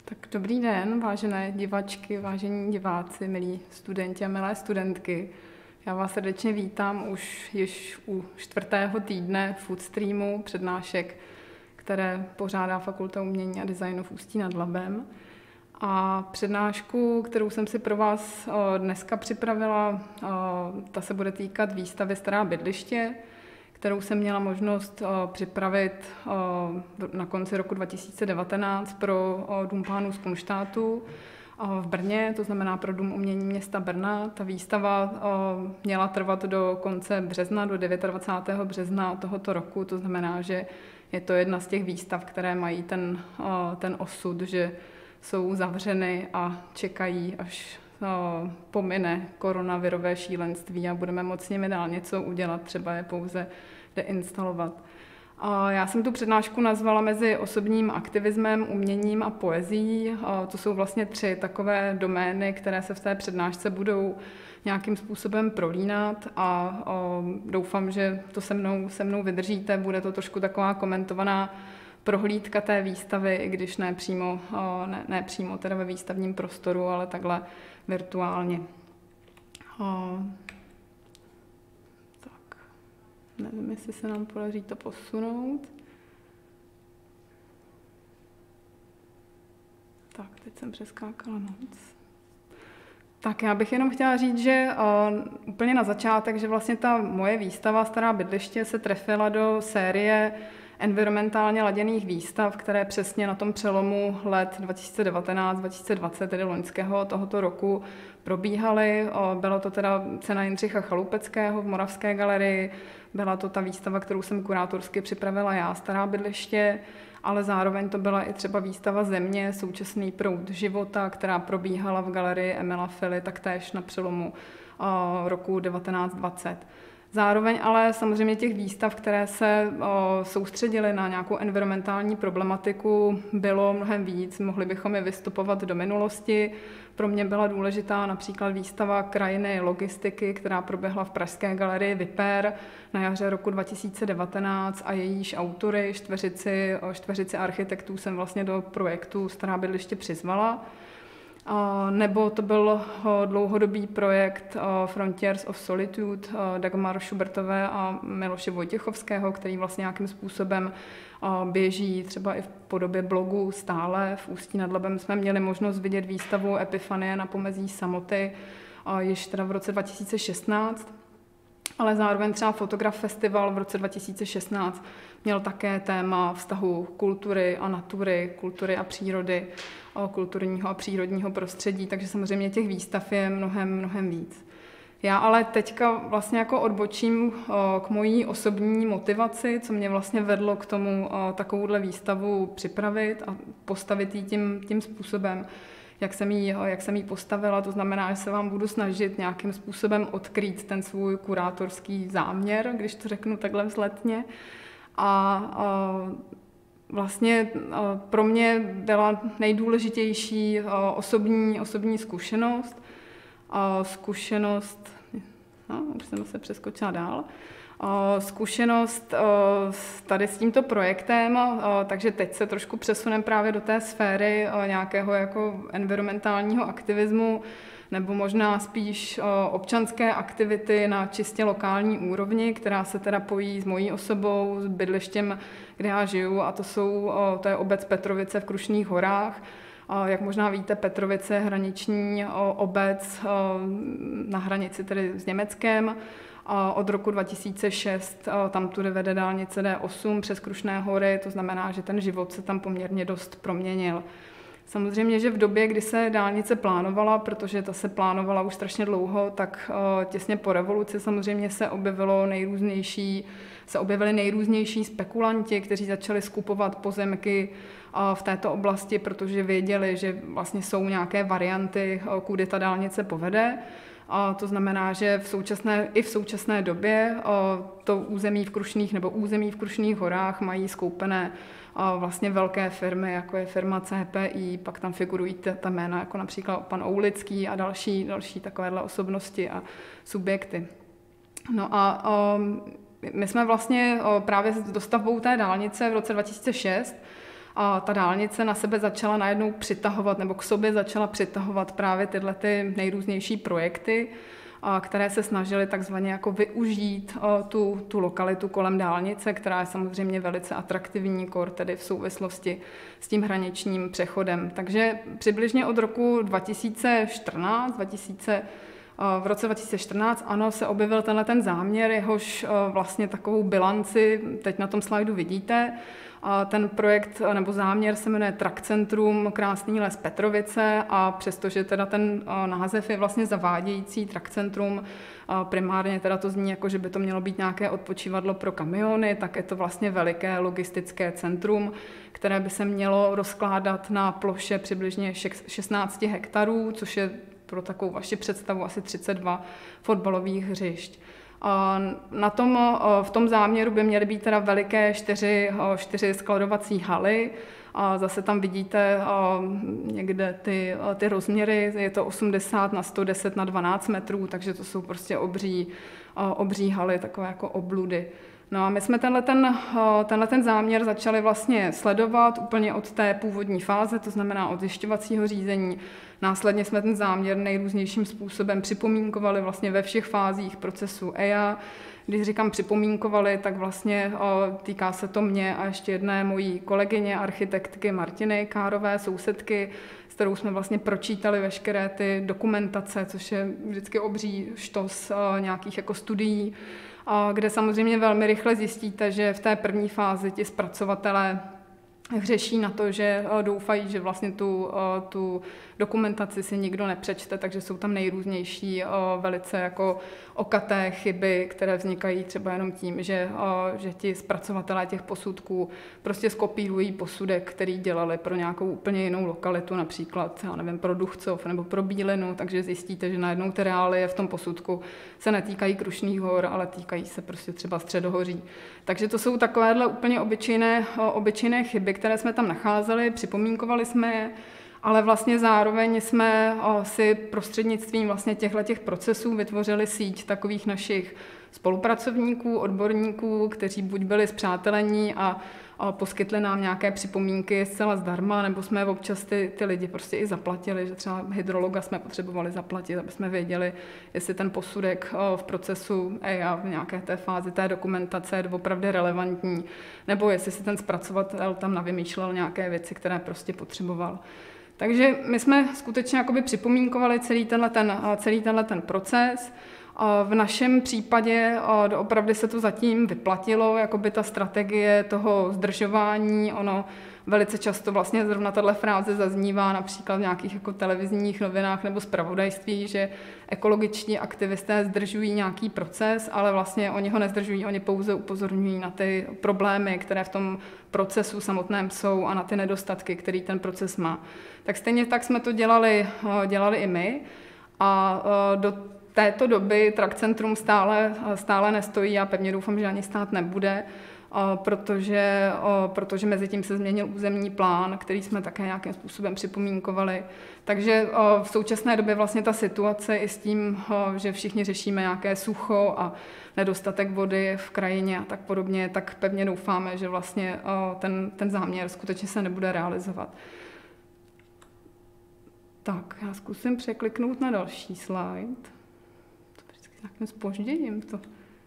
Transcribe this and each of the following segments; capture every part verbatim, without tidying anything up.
Tak dobrý den, vážené divačky, vážení diváci, milí studenti a milé studentky. Já vás srdečně vítám už již u čtvrtého týdne Foodstreamu přednášek, které pořádá Fakulta umění a designu v Ústí nad Labem. A přednášku, kterou jsem si pro vás dneska připravila, ta se bude týkat výstavy Stará bydliště, kterou jsem měla možnost připravit na konci roku dva tisíce devatenáct pro Dům pánů z Kunštátu v Brně, to znamená pro Dům umění města Brna. Ta výstava měla trvat do konce března, do dvacátého devátého března tohoto roku, to znamená, že je to jedna z těch výstav, které mají ten, ten osud, že jsou zavřeny a čekají, až pomine koronavirové šílenství a budeme moct s nimi dál něco udělat, třeba je pouze deinstalovat. Já jsem tu přednášku nazvala mezi osobním aktivismem, uměním a poezií. To jsou vlastně tři takové domény, které se v té přednášce budou nějakým způsobem prolínat a doufám, že to se mnou, se mnou vydržíte. Bude to trošku taková komentovaná prohlídka té výstavy, i když ne přímo, ne, ne přímo teda ve výstavním prostoru, ale takhle virtuálně. Tak, nevím, jestli se nám podaří to posunout. Tak, teď jsem přeskákala moc. Tak já bych jenom chtěla říct, že uh, úplně na začátek, že vlastně ta moje výstava Stará bydliště se trefila do série environmentálně laděných výstav, které přesně na tom přelomu let dva tisíce devatenáct dva tisíce dvacet, tedy loňského tohoto roku, probíhaly. Byla to teda cena Jindřicha Chaloupeckého v Moravské galerii, byla to ta výstava, kterou jsem kurátorsky připravila já, Stará bydliště, ale zároveň to byla i třeba výstava Země, současný proud života, která probíhala v galerii Emila Fily, taktéž na přelomu roku devatenáct dvacet. Zároveň ale samozřejmě těch výstav, které se o, soustředily na nějakou environmentální problematiku, bylo mnohem víc. Mohli bychom je vystupovat do minulosti. Pro mě byla důležitá například výstava Krajiny logistiky, která proběhla v pražské galerii Viper na jaře roku dva tisíce devatenáct a jejíž autory, čtveřici, čtveřici architektů, jsem vlastně do projektu Stará bydliště přizvala. Nebo to byl dlouhodobý projekt Frontiers of Solitude Dagmar Schubertové a Miloše Vojtěchovského, který vlastně nějakým způsobem běží třeba i v podobě blogu stále. V Ústí nad Labem jsme měli možnost vidět výstavu Epifanie na pomezí samoty již teda v roce dva tisíce šestnáct, ale zároveň třeba Fotograf Festival v roce dva tisíce šestnáct měl také téma vztahu kultury a natury, kultury a přírody, kulturního a přírodního prostředí, takže samozřejmě těch výstav je mnohem, mnohem víc. Já ale teďka vlastně jako odbočím k mojí osobní motivaci, co mě vlastně vedlo k tomu takovouhle výstavu připravit a postavit ji tím, tím způsobem, jak jsem, jí, jak jsem jí postavila. To znamená, že se vám budu snažit nějakým způsobem odkrýt ten svůj kurátorský záměr, když to řeknu takhle vzletně. A, a vlastně pro mě byla nejdůležitější osobní, osobní zkušenost. Zkušenost, no, už jsem se přeskočila dál. Zkušenost tady s tímto projektem, takže teď se trošku přesuneme právě do té sféry nějakého jako environmentálního aktivismu, nebo možná spíš občanské aktivity na čistě lokální úrovni, která se teda pojí s mojí osobou, s bydlištěm, kde já žiju, a to, jsou, to je obec Petrovice v Krušných horách. Jak možná víte, Petrovice je hraniční obec na hranici tedy s Německem. Od roku dva tisíce šest tam tudy vede dálnice D osm přes Krušné hory, to znamená, že ten život se tam poměrně dost proměnil. Samozřejmě, že v době, kdy se dálnice plánovala, protože ta se plánovala už strašně dlouho, tak těsně po revoluci samozřejmě se objevilo nejrůznější, se objevili nejrůznější spekulanti, kteří začali skupovat pozemky v této oblasti, protože věděli, že vlastně jsou nějaké varianty, kudy ta dálnice povede. A to znamená, že v současné, i v současné době to území v Krušných nebo území v Krušných horách mají skoupené vlastně velké firmy, jako je firma C P I, pak tam figurují ta jména, jako například pan Oulický a další, další takovéhle osobnosti a subjekty. No a my jsme vlastně právě s dostavbou té dálnice v roce dva tisíce šest a ta dálnice na sebe začala najednou přitahovat, nebo k sobě začala přitahovat právě tyhle ty nejrůznější projekty, které se snažily takzvaně jako využít tu, tu lokalitu kolem dálnice, která je samozřejmě velice atraktivní, kor tedy v souvislosti s tím hraničním přechodem. Takže přibližně od roku dva tisíce čtrnáct, dva tisíce, v roce dva tisíce čtrnáct, ano, se objevil tenhle ten záměr, jehož vlastně takovou bilanci teď na tom slajdu vidíte. A ten projekt nebo záměr se jmenuje Trakcentrum Krásný les Petrovice a přestože teda ten název je vlastně zavádějící, Trakcentrum, primárně teda to zní jako, že by to mělo být nějaké odpočívadlo pro kamiony, tak je to vlastně veliké logistické centrum, které by se mělo rozkládat na ploše přibližně šestnáct hektarů, což je pro takovou vaši představu asi třicet dva fotbalových hřišť. Na tom, v tom záměru by měly být teda veliké čtyři, čtyři skladovací haly. A zase tam vidíte někde ty, ty rozměry, je to osmdesát na sto deset na dvanáct metrů, takže to jsou prostě obří, obří haly, takové jako obludy. No a my jsme tenhle ten, tenhle ten záměr začali vlastně sledovat úplně od té původní fáze, to znamená od zjišťovacího řízení. Následně jsme ten záměr nejrůznějším způsobem připomínkovali vlastně ve všech fázích procesu E I A. Když říkám připomínkovali, tak vlastně týká se to mě a ještě jedné mojí kolegyně, architektky Martiny Kárové, sousedky, s kterou jsme vlastně pročítali veškeré ty dokumentace, což je vždycky obří štos nějakých jako studií, kde samozřejmě velmi rychle zjistíte, že v té první fázi ti zpracovatelé hřeší na to, že doufají, že vlastně tu, tu dokumentaci si nikdo nepřečte, takže jsou tam nejrůznější velice jako okaté chyby, které vznikají třeba jenom tím, že, že ti zpracovatelé těch posudků prostě skopírují posudek, který dělali pro nějakou úplně jinou lokalitu, například, já nevím, pro Duchcov nebo pro Bílinu, takže zjistíte, že najednou ty reálie v tom posudku se netýkají Krušných hor, ale týkají se prostě třeba Středohoří. Takže to jsou takovéhle úplně obyčejné, obyčejné chyby, které jsme tam nacházeli, připomínkovali jsme je, ale vlastně zároveň jsme si prostřednictvím vlastně těchto procesů vytvořili síť takových našich spolupracovníků, odborníků, kteří buď byli spřátelení a, a poskytli nám nějaké připomínky zcela zdarma, nebo jsme občas ty, ty lidi prostě i zaplatili, že třeba hydrologa jsme potřebovali zaplatit, aby jsme věděli, jestli ten posudek v procesu E I A v nějaké té fázi té dokumentace je opravdu relevantní, nebo jestli si ten zpracovatel tam navymýšlel nějaké věci, které prostě potřeboval. Takže my jsme skutečně jakoby připomínkovali celý tenhle ten, celý tenhle ten proces. V našem případě opravdu se to zatím vyplatilo, jakoby ta strategie toho zdržování, ono velice často vlastně zrovna tato fráze zaznívá například v nějakých jako televizních novinách nebo zpravodajství, že ekologiční aktivisté zdržují nějaký proces, ale vlastně oni ho nezdržují, oni pouze upozorňují na ty problémy, které v tom procesu samotném jsou a na ty nedostatky, který ten proces má. Tak stejně tak jsme to dělali, dělali i my a do této doby Trakcentrum stále, stále nestojí, já pevně doufám, že ani stát nebude, protože, protože mezi tím se změnil územní plán, který jsme také nějakým způsobem připomínkovali. Takže v současné době vlastně ta situace i s tím, že všichni řešíme nějaké sucho a nedostatek vody v krajině a tak podobně, tak pevně doufáme, že vlastně ten, ten záměr skutečně se nebude realizovat. Tak, já zkusím překliknout na další slide. To vždycky s nějakým zpožděním to.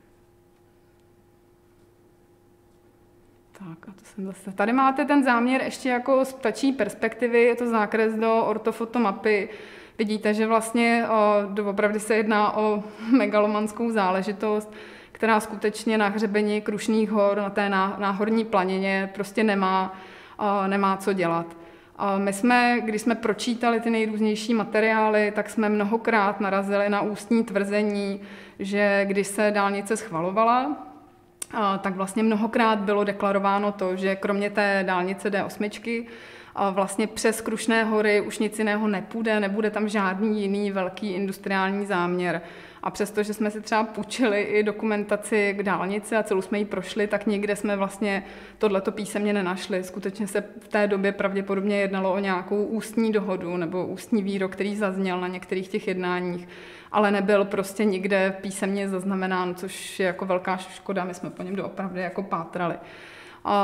Tak, a to jsem zase. Tady máte ten záměr ještě jako z ptačí perspektivy, je to zákres do ortofotomapy. Vidíte, že vlastně o, opravdu se jedná o megalomanskou záležitost, která skutečně na hřebeni Krušných hor, na té náhorní planině prostě nemá, o, nemá co dělat. O, my jsme, když jsme pročítali ty nejrůznější materiály, tak jsme mnohokrát narazili na ústní tvrzení, že když se dálnice schvalovala, tak vlastně mnohokrát bylo deklarováno to, že kromě té dálnice D osm vlastně přes Krušné hory už nic jiného nepůjde, nebude tam žádný jiný velký industriální záměr. A přesto, že jsme si třeba půjčili i dokumentaci k dálnici a celou jsme ji prošli, tak nikde jsme vlastně tohleto písemně nenašli. Skutečně se v té době pravděpodobně jednalo o nějakou ústní dohodu nebo ústní výrok, který zazněl na některých těch jednáních, ale nebyl prostě nikde písemně zaznamenán, což je jako velká škoda, my jsme po něm doopravdy jako pátrali. A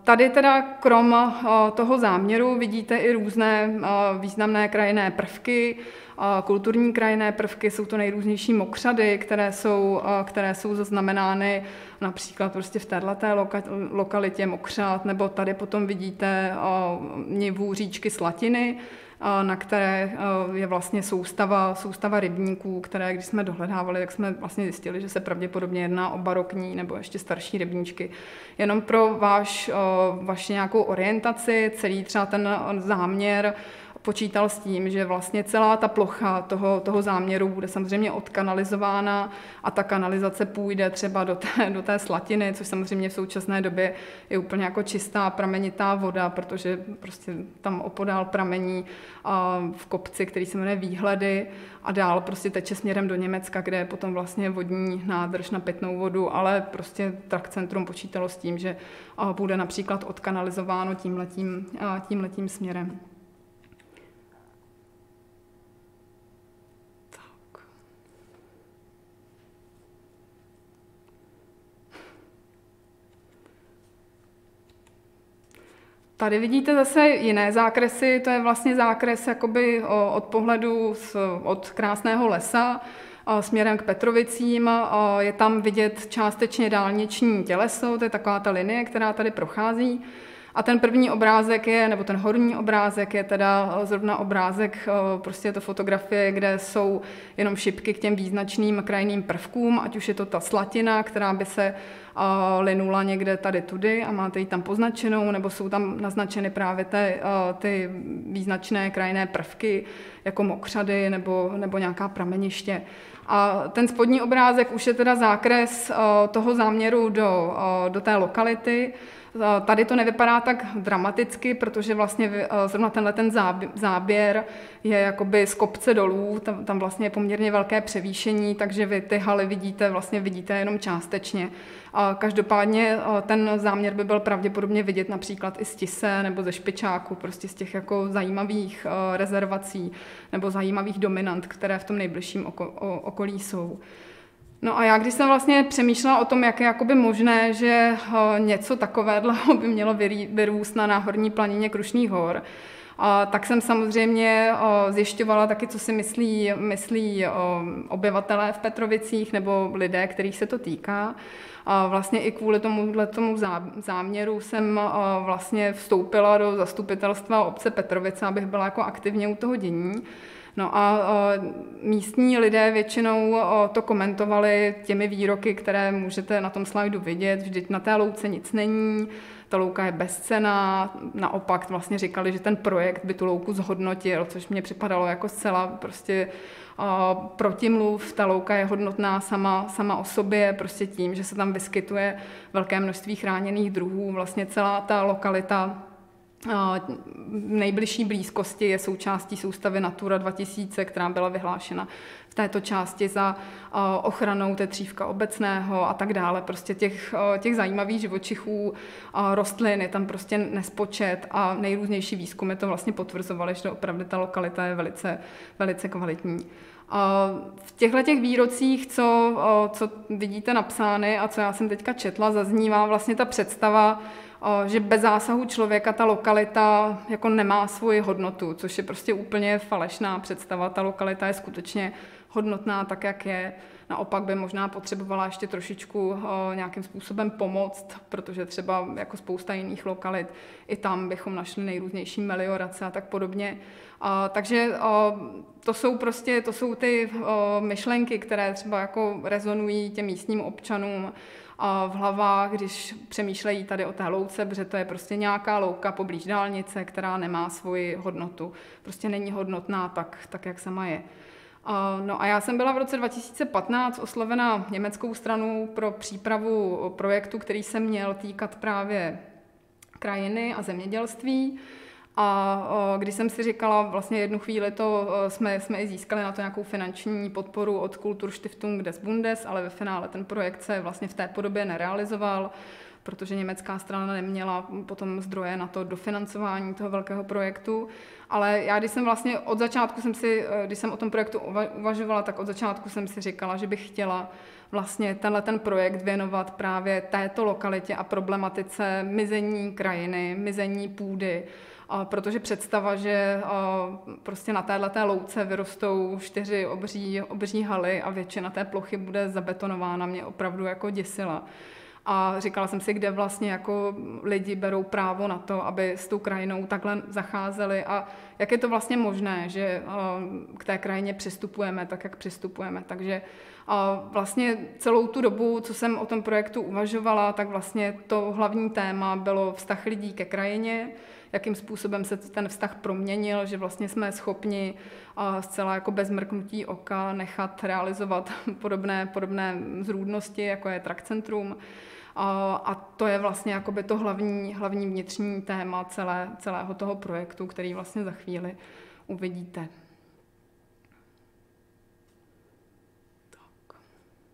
Tady teda krom toho záměru vidíte i různé významné krajinné prvky, kulturní krajinné prvky, jsou to nejrůznější mokřady, které jsou, které jsou zaznamenány například prostě v této lokalitě mokřad, nebo tady potom vidíte nivu říčky Slatiny, na které je vlastně soustava, soustava rybníků, které když jsme dohledávali, tak jsme vlastně zjistili, že se pravděpodobně jedná o barokní nebo ještě starší rybníčky. Jenom pro váš, vaši nějakou orientaci, celý třeba ten záměr počítal s tím, že vlastně celá ta plocha toho, toho záměru bude samozřejmě odkanalizována a ta kanalizace půjde třeba do té, do té Slatiny, což samozřejmě v současné době je úplně jako čistá pramenitá voda, protože prostě tam opodál pramení v kopci, který se jmenuje Výhledy a dál prostě teče směrem do Německa, kde je potom vlastně vodní nádrž na pitnou vodu, ale prostě Traktcentrum počítalo s tím, že bude například odkanalizováno tímhletím, tímhletím směrem. Tady vidíte zase jiné zákresy, to je vlastně zákres jakoby od pohledu z, od krásného lesa směrem k Petrovicím. Je tam vidět částečně dálniční těleso, to je taková ta linie, která tady prochází. A ten první obrázek je, nebo ten horní obrázek je teda zrovna obrázek, prostě je to fotografie, kde jsou jenom šipky k těm význačným krajinným prvkům, ať už je to ta Slatina, která by se linula někde tady tudy a máte ji tam poznačenou, nebo jsou tam naznačeny právě ty, ty význačné krajinné prvky, jako mokřady nebo, nebo nějaká prameniště. A ten spodní obrázek už je teda zákres toho záměru do, do té lokality. Tady to nevypadá tak dramaticky, protože vlastně zrovna tenhle ten záběr je jakoby z kopce dolů, tam, tam vlastně je poměrně velké převýšení, takže vy ty haly vidíte, vlastně vidíte jenom částečně. A každopádně ten záměr by byl pravděpodobně vidět například i z Tise nebo ze Špičáku, prostě z těch jako zajímavých rezervací nebo zajímavých dominant, které v tom nejbližším okolí jsou. No a já, když jsem vlastně přemýšlela o tom, jak je jakoby možné, že něco takového by mělo vyrůst na náhorní planině Krušných hor, tak jsem samozřejmě zjišťovala taky, co si myslí, myslí obyvatelé v Petrovicích nebo lidé, kterých se to týká. A vlastně i kvůli tomuhle tomu záměru jsem vlastně vstoupila do zastupitelstva obce Petrovice, abych byla jako aktivně u toho dění. No a místní lidé většinou to komentovali těmi výroky, které můžete na tom slajdu vidět. Vždyť na té louce nic není, ta louka je bezcenná. Naopak vlastně říkali, že ten projekt by tu louku zhodnotil, což mě připadalo jako zcela prostě protimluv. Ta louka je hodnotná sama, sama o sobě, prostě tím, že se tam vyskytuje velké množství chráněných druhů. Vlastně celá ta lokalita v nejbližší blízkosti je součástí soustavy Natura dva tisíce, která byla vyhlášena v této části za ochranou tetřívka obecného a tak dále. Prostě těch, těch zajímavých živočichů, rostlin je tam prostě nespočet a nejrůznější výzkumy to vlastně potvrzovaly, že opravdu ta lokalita je velice, velice kvalitní. V těchto těch výrocích, co, co vidíte napsány a co já jsem teďka četla, zaznívá vlastně ta představa, že bez zásahu člověka ta lokalita jako nemá svoji hodnotu, což je prostě úplně falešná představa. Ta lokalita je skutečně hodnotná tak, jak je. Naopak by možná potřebovala ještě trošičku nějakým způsobem pomoct, protože třeba jako spousta jiných lokalit, i tam bychom našli nejrůznější meliorace a tak podobně. Takže to jsou prostě, to jsou ty myšlenky, které třeba jako rezonují těm místním občanům v hlavách, když přemýšlejí tady o té louce, protože to je prostě nějaká louka poblíž dálnice, která nemá svoji hodnotu. Prostě není hodnotná tak, tak jak sama je. No a já jsem byla v roce dva tisíce patnáct oslovena německou stranou pro přípravu projektu, který se měl týkat právě krajiny a zemědělství. A když jsem si říkala, vlastně jednu chvíli to jsme, jsme i získali na to nějakou finanční podporu od Kulturstiftung des Bundes, ale ve finále ten projekt se vlastně v té podobě nerealizoval, protože německá strana neměla potom zdroje na to dofinancování toho velkého projektu. Ale já, když jsem vlastně od začátku jsem si, když jsem o tom projektu uvažovala, tak od začátku jsem si říkala, že bych chtěla vlastně tenhle ten projekt věnovat právě této lokalitě a problematice mizení krajiny, mizení půdy, protože představa, že prostě na téhleté louce vyrostou čtyři obří, obří haly a většina té plochy bude zabetonována, mě opravdu jako děsila. A říkala jsem si, kde vlastně jako lidi berou právo na to, aby s tou krajinou takhle zacházeli a jak je to vlastně možné, že k té krajině přistupujeme tak, jak přistupujeme. Takže vlastně celou tu dobu, co jsem o tom projektu uvažovala, tak vlastně to hlavní téma bylo vztah lidí ke krajině, jakým způsobem se ten vztah proměnil, že vlastně jsme schopni zcela jako bez mrknutí oka nechat realizovat podobné, podobné zrůdnosti, jako je Trakcentrum. A to je vlastně jakoby to hlavní, hlavní vnitřní téma celé, celého toho projektu, který vlastně za chvíli uvidíte. Tak.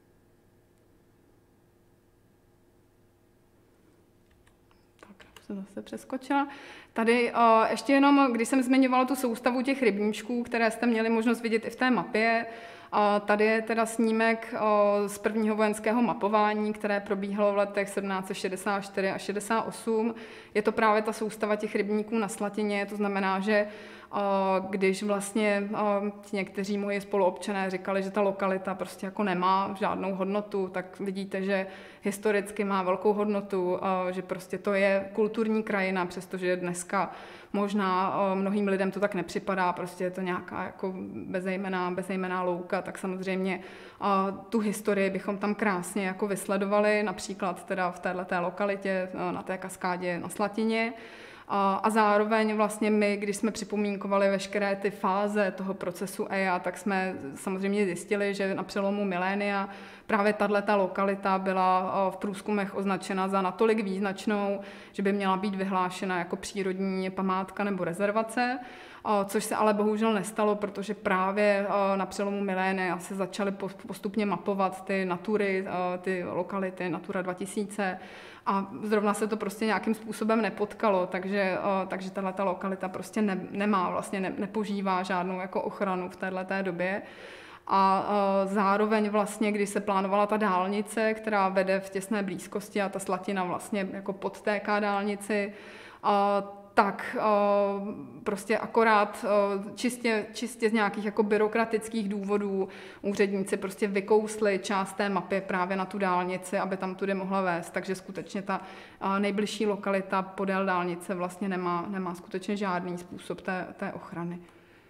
Tak, jsem zase přeskočila. Tady uh, ještě jenom, když jsem zmiňovala tu soustavu těch rybníčků, které jste měli možnost vidět i v té mapě, a tady je teda snímek uh, z prvního vojenského mapování, které probíhalo v letech sedmnáct set šedesát čtyři a šedesát osm. Je to právě ta soustava těch rybníků na Slatině, to znamená, že když vlastně někteří moji spoluobčané říkali, že ta lokalita prostě jako nemá žádnou hodnotu, tak vidíte, že historicky má velkou hodnotu, že prostě to je kulturní krajina, přestože dneska možná mnohým lidem to tak nepřipadá, prostě je to nějaká jako bezejmenná, bezejmenná louka, tak samozřejmě tu historii bychom tam krásně jako vysledovali, například teda v této lokalitě na té kaskádě na Slatině. A zároveň vlastně my, když jsme připomínkovali veškeré ty fáze toho procesu E I A, tak jsme samozřejmě zjistili, že na přelomu milénia právě tato lokalita byla v průzkumech označena za natolik význačnou, že by měla být vyhlášena jako přírodní památka nebo rezervace, což se ale bohužel nestalo, protože právě na přelomu milénia se začaly postupně mapovat ty natury, ty lokality Natura dva tisíce, a zrovna se to prostě nějakým způsobem nepotkalo, takže, takže tato lokalita prostě ne, nemá, vlastně ne, nepožívá žádnou jako ochranu v této době. A zároveň vlastně, když se plánovala ta dálnice, která vede v těsné blízkosti a ta Slatina vlastně jako podtéká dálnici, tak prostě akorát čistě, čistě z nějakých jako byrokratických důvodů úředníci prostě vykousli část té mapy právě na tu dálnici, aby tam tudy mohla vést, takže skutečně ta nejbližší lokalita podél dálnice vlastně nemá, nemá skutečně žádný způsob té, té ochrany.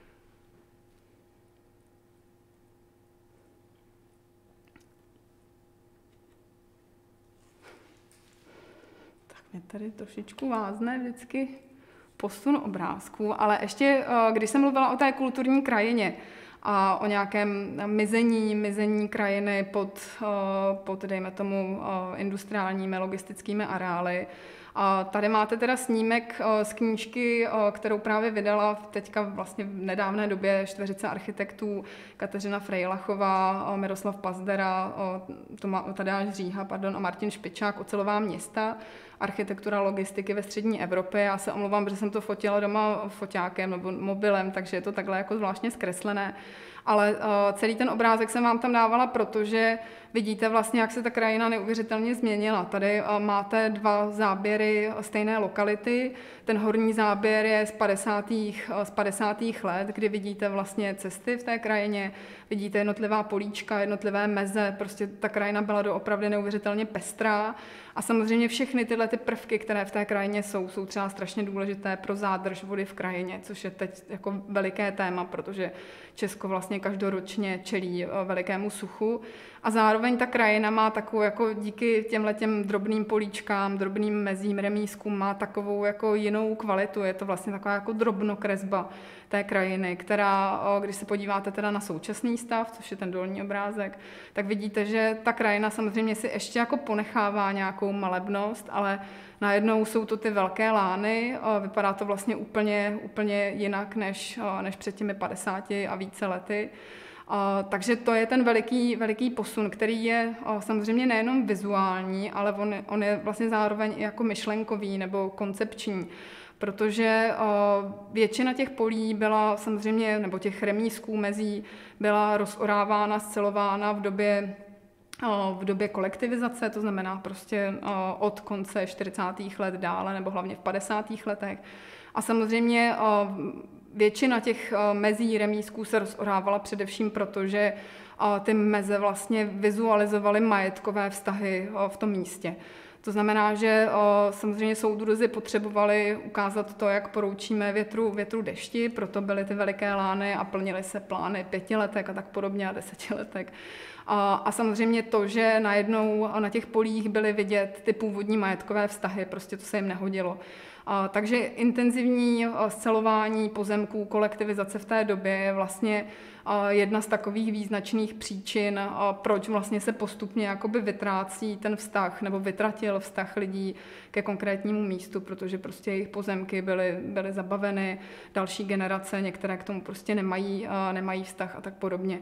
Tak mě tady trošičku vázne vždycky posun obrázků, ale ještě, když jsem mluvila o té kulturní krajině a o nějakém mizení, mizení krajiny pod, pod, dejme tomu, industriálními logistickými areály. A tady máte teda snímek z knížky, kterou právě vydala teďka vlastně v nedávné době čtveřice architektů Kateřina Frejlachová, Miroslav Pazdera, Tadeáš Říha, pardon, a Martin Špičák, Ocelová města, architektura logistiky ve střední Evropě. Já se omlouvám, protože jsem to fotila doma foťákem nebo mobilem, takže je to takhle jako zvláštně zkreslené. Ale uh, celý ten obrázek jsem vám tam dávala, protože vidíte vlastně, jak se ta krajina neuvěřitelně změnila. Tady uh, máte dva záběry stejné lokality. Ten horní záběr je z padesátých, uh, z padesátých let, kdy vidíte vlastně cesty v té krajině, vidíte jednotlivá políčka, jednotlivé meze, prostě ta krajina byla doopravdy neuvěřitelně pestrá. A samozřejmě všechny tyhle ty prvky, které v té krajině jsou, jsou třeba strašně důležité pro zádrž vody v krajině, což je teď jako veliké téma, protože Česko vlastně každoročně čelí velikému suchu. A zároveň ta krajina má takovou, jako díky těmhletěm drobným políčkám, drobným mezím, remízkům, má takovou jako jinou kvalitu. Je to vlastně taková jako drobnokresba té krajiny, která, když se podíváte teda na současný stav, což je ten dolní obrázek, tak vidíte, že ta krajina samozřejmě si ještě jako ponechává nějakou malebnost, ale najednou jsou to ty velké lány, vypadá to vlastně úplně, úplně jinak než, než před těmi padesáti a více lety. Takže to je ten veliký, veliký posun, který je samozřejmě nejenom vizuální, ale on, on je vlastně zároveň i jako myšlenkový nebo koncepční. Protože většina těch polí byla samozřejmě, nebo těch remízků mezí byla rozorávána, scelována v době, v době kolektivizace, to znamená prostě od konce čtyřicátých let dále, nebo hlavně v padesátých letech. A samozřejmě většina těch mezí remízků se rozorávala především proto, že ty meze vlastně vizualizovaly majetkové vztahy v tom místě. To znamená, že o, samozřejmě soudruzi potřebovali ukázat to, jak poroučíme větru, větru dešti, proto byly ty veliké lány a plnily se plány pětiletek a tak podobně a desetiletek. A, a samozřejmě to, že najednou na těch polích byly vidět ty původní majetkové vztahy, prostě to se jim nehodilo. A, takže intenzivní scelování pozemků, kolektivizace v té době je vlastně jedna z takových význačných příčin, proč vlastně se postupně jakoby vytrácí ten vztah nebo vytratil vztah lidí ke konkrétnímu místu, protože prostě jejich pozemky byly, byly zabaveny, další generace, některé k tomu prostě nemají, nemají vztah a tak podobně.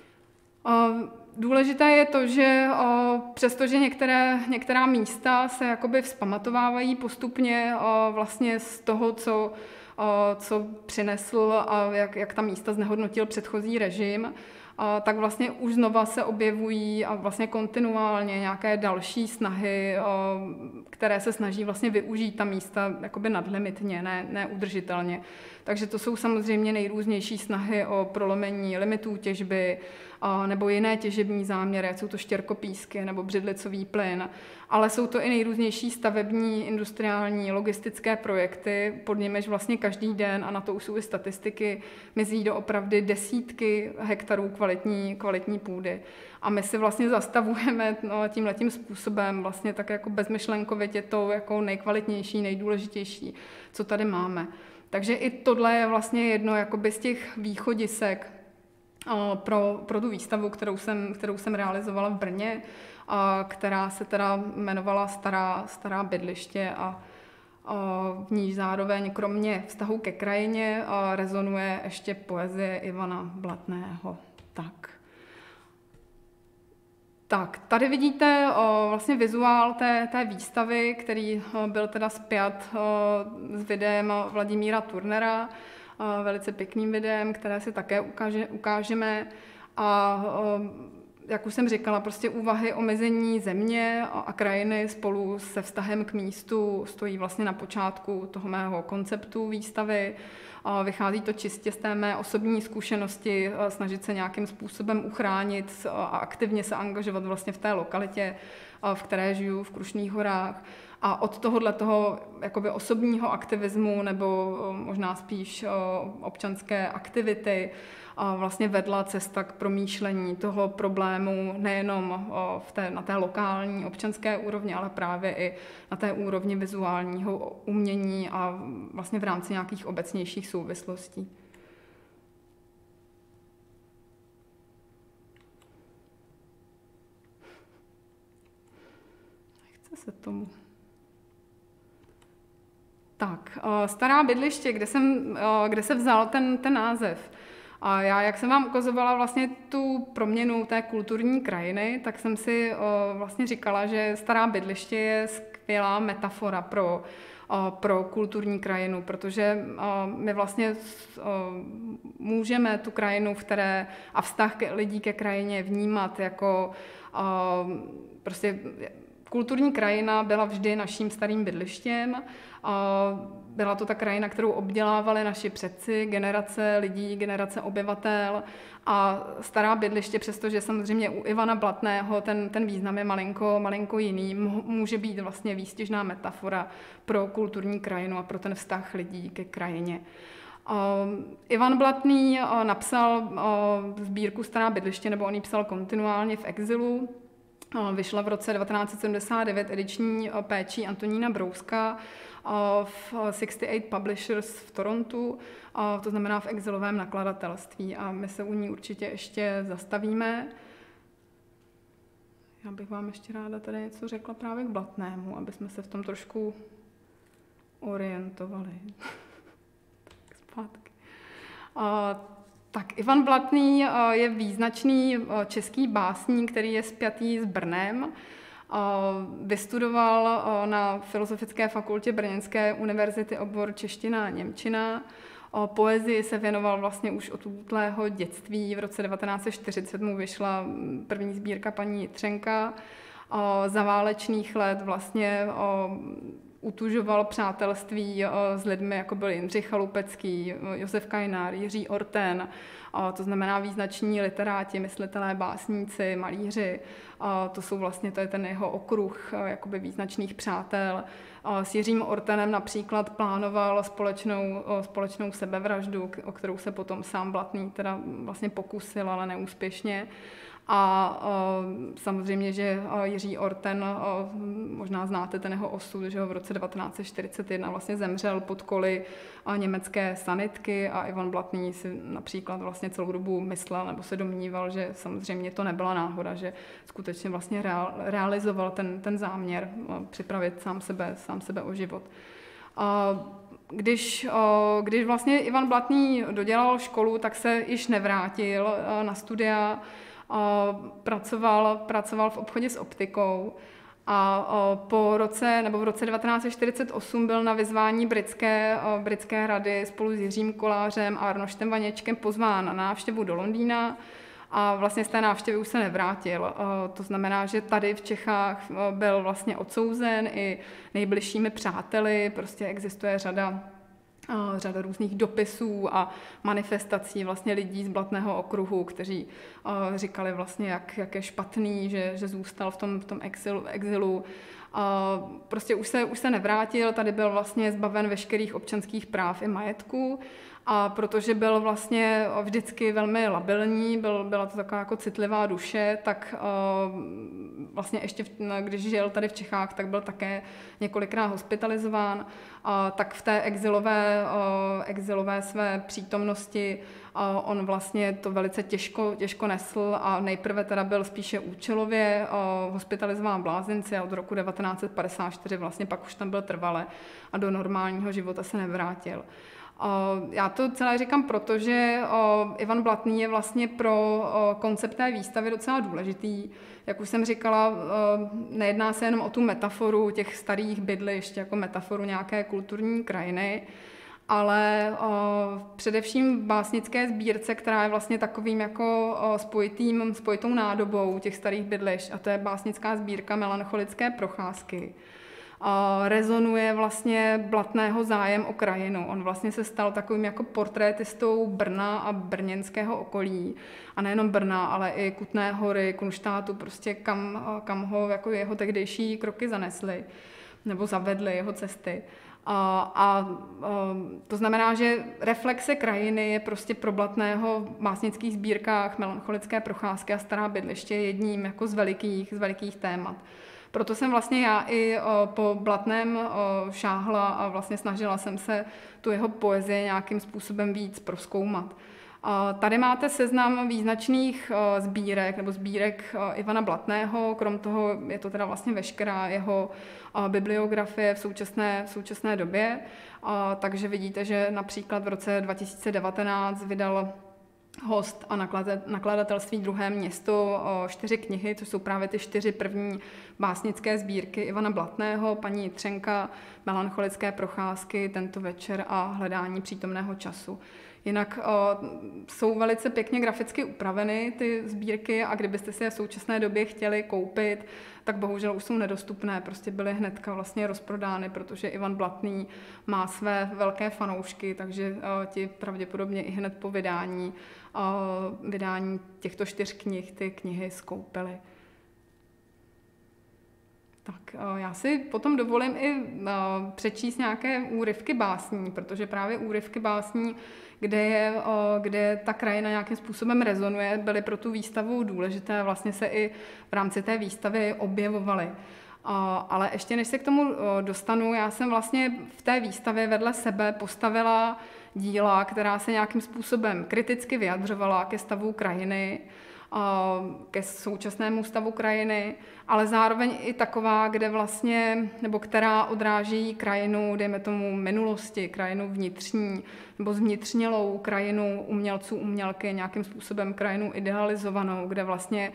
Důležité je to, že přestože některé, některá místa se jakoby vzpamatovávají postupně vlastně z toho, co co přinesl a jak, jak ta místa znehodnotil předchozí režim, a tak vlastně už znova se objevují a vlastně kontinuálně nějaké další snahy, které se snaží vlastně využít ta místa jakoby nadlimitně, ne, ne udržitelně. Takže to jsou samozřejmě nejrůznější snahy o prolomení limitů těžby nebo jiné těžební záměry, jsou to štěrkopísky nebo břidlicový plyn, ale jsou to i nejrůznější stavební, industriální, logistické projekty, pod nimiž vlastně každý den, a na to už jsou i statistiky, mizí doopravdy desítky hektarů kvalitní, kvalitní půdy. A my si vlastně zastavujeme no, tímhletím způsobem vlastně tak jako bezmyšlenkovitě to jako nejkvalitnější, nejdůležitější, co tady máme. Takže i tohle je vlastně jedno jakoby z těch východisek pro, pro tu výstavu, kterou jsem, kterou jsem realizovala v Brně, a která se teda jmenovala Stará, stará bydliště a, a v ní zároveň kromě vztahu ke krajině rezonuje ještě poezie Ivana Blatného. Tak. Tak, tady vidíte o, vlastně vizuál té, té výstavy, který o, byl teda spjat o, s videem Vladimíra Turnera, o, velice pěkným videem, které si také ukáže, ukážeme. A o, jak už jsem říkala, prostě úvahy omezení země a, a krajiny spolu se vztahem k místu stojí vlastně na počátku toho mého konceptu výstavy. Vychází to čistě z té mé osobní zkušenosti, snažit se nějakým způsobem uchránit a aktivně se angažovat vlastně v té lokalitě, v které žiju, v Krušných horách. A od tohohle toho jakoby osobního aktivismu nebo možná spíš občanské aktivity vlastně vedla cesta k promýšlení toho problému nejenom v té, na té lokální občanské úrovni, ale právě i na té úrovni vizuálního umění a vlastně v rámci nějakých obecnějších souvislostí. Nechce se tomu. Tak, Stará bydliště, kde, jsem, kde se vzal ten, ten název. A já, jak jsem vám ukazovala vlastně tu proměnu té kulturní krajiny, tak jsem si o, vlastně říkala, že Stará bydliště je skvělá metafora pro, o, pro kulturní krajinu, protože o, my vlastně o, můžeme tu krajinu, v které a vztah ke, lidí ke krajině vnímat jako o, prostě kulturní krajina byla vždy naším starým bydlištěm. Byla to ta krajina, kterou obdělávali naši předci, generace lidí, generace obyvatel. A Stará bydliště, přestože samozřejmě u Ivana Blatného ten, ten význam je malinko, malinko jiný, může být vlastně výstižná metafora pro kulturní krajinu a pro ten vztah lidí ke krajině. Ivan Blatný napsal sbírku Stará bydliště, nebo on ji psal kontinuálně v exilu. Vyšla v roce devatenáct set sedmdesát devět ediční péčí Antonína Brouska v šedesát osm Publishers v Torontu, to znamená v exilovém nakladatelství, a my se u ní určitě ještě zastavíme. Já bych vám ještě ráda tady něco řekla právě k Blatnému, aby jsme se v tom trošku orientovali. Tak zpátky. A, Tak Ivan Blatný je význačný český básník, který je spjatý s Brnem. Vystudoval na Filozofické fakultě Brněnské univerzity obor čeština a němčina. Poezii se věnoval vlastně už od útlého dětství. V roce devatenáct set čtyřicet mu vyšla první sbírka Paní Jitřenka. Za válečných let vlastně utužoval přátelství s lidmi, jako byl Jindřich Chalupecký, Josef Kajnár, Jiří Orten, to znamená význační literáti, myslitelé, básníci, malíři. To jsou vlastně, to je ten jeho okruh jakoby význačných přátel. S Jiřím Ortenem například plánoval společnou, společnou sebevraždu, o kterou se potom sám Blatný teda vlastně pokusil, ale neúspěšně. A uh, samozřejmě, že uh, Jiří Orten, uh, možná znáte ten jeho osud, že ho v roce devatenáct set čtyřicet jedna vlastně zemřel pod koly uh, německé sanitky a Ivan Blatný si například vlastně celou dobu myslel nebo se domníval, že samozřejmě to nebyla náhoda, že skutečně vlastně real, realizoval ten, ten záměr uh, připravit sám sebe, sám sebe o život. Uh, Když, když vlastně Ivan Blatný dodělal školu, tak se již nevrátil uh, na studia. Pracoval, pracoval v obchodě s optikou a po roce, nebo v roce devatenáct set čtyřicet osm byl na vyzvání britské, britské rady spolu s Jiřím Kolářem a Arnoštem Vaněčkem pozván na návštěvu do Londýna a vlastně z té návštěvy už se nevrátil. To znamená, že tady v Čechách byl vlastně odsouzen i nejbližšími přáteli, prostě existuje řada řada různých dopisů a manifestací vlastně lidí z Blatného okruhu, kteří říkali vlastně, jak, jak je špatný, že, že zůstal v tom, v tom exilu. exilu. Prostě už se, už se nevrátil, tady byl vlastně zbaven veškerých občanských práv i majetku. A protože byl vlastně vždycky velmi labilní, byl, byla to taková jako citlivá duše, tak uh, vlastně ještě, v, když žil tady v Čechách, tak byl také několikrát hospitalizován. Uh, tak v té exilové, uh, exilové své přítomnosti uh, on vlastně to velice těžko, těžko nesl a nejprve teda byl spíše účelově uh, hospitalizován v Blázinci a od roku devatenáct set padesát čtyři vlastně pak už tam byl trvale a do normálního života se nevrátil. Já to celé říkám proto, že Ivan Blatný je vlastně pro koncept té výstavy docela důležitý. Jak už jsem říkala, nejedná se jenom o tu metaforu těch starých bydlišť, jako metaforu nějaké kulturní krajiny, ale především v básnické sbírce, která je vlastně takovým jako spojitým, spojitou nádobou těch starých bydlišť, a to je básnická sbírka Melancholické procházky. Rezonuje vlastně Blatného zájem o krajinu. On vlastně se stal takovým jako portrétistou Brna a brněnského okolí. A nejenom Brna, ale i Kutné Hory, Kunštátu, prostě kam, kam ho jako jeho tehdejší kroky zanesly nebo zavedly jeho cesty. A, a, a to znamená, že reflexe krajiny je prostě pro Blatného v básnických sbírkách Melancholické procházky a Stará bydliště jedním jako z velikých, z velikých témat. Proto jsem vlastně já i o, po Blatném o, šáhla a vlastně snažila jsem se tu jeho poezii nějakým způsobem víc prozkoumat. A tady máte seznam význačných o, sbírek nebo sbírek o, Ivana Blatného, krom toho je to teda vlastně veškerá jeho o, bibliografie v současné, v současné době. A, takže vidíte, že například v roce dva tisíce devatenáct vydal Host a nakladatelství Druhé město čtyři knihy, což jsou právě ty čtyři první básnické sbírky Ivana Blatného, Paní Jitřenka, Melancholické procházky, Tento večer a Hledání přítomného času. Jinak o, jsou velice pěkně graficky upraveny ty sbírky a kdybyste si je v současné době chtěli koupit, tak bohužel už jsou nedostupné, prostě byly hnedka vlastně rozprodány, protože Ivan Blatný má své velké fanoušky, takže o, ti pravděpodobně i hned po vydání, o, vydání těchto čtyř knih ty knihy skoupili. Tak já si potom dovolím i přečíst nějaké úryvky básní, protože právě úryvky básní, kde, je, kde ta krajina nějakým způsobem rezonuje, byly pro tu výstavu důležité, vlastně se i v rámci té výstavy objevovaly. Ale ještě než se k tomu dostanu, já jsem vlastně v té výstavě vedle sebe postavila díla, která se nějakým způsobem kriticky vyjadřovala ke stavu krajiny, ke současnému stavu krajiny, ale zároveň i taková, kde vlastně, nebo která odráží krajinu, dejme tomu minulosti, krajinu vnitřní, nebo zvnitřnělou krajinu umělců, umělky, nějakým způsobem krajinu idealizovanou, kde vlastně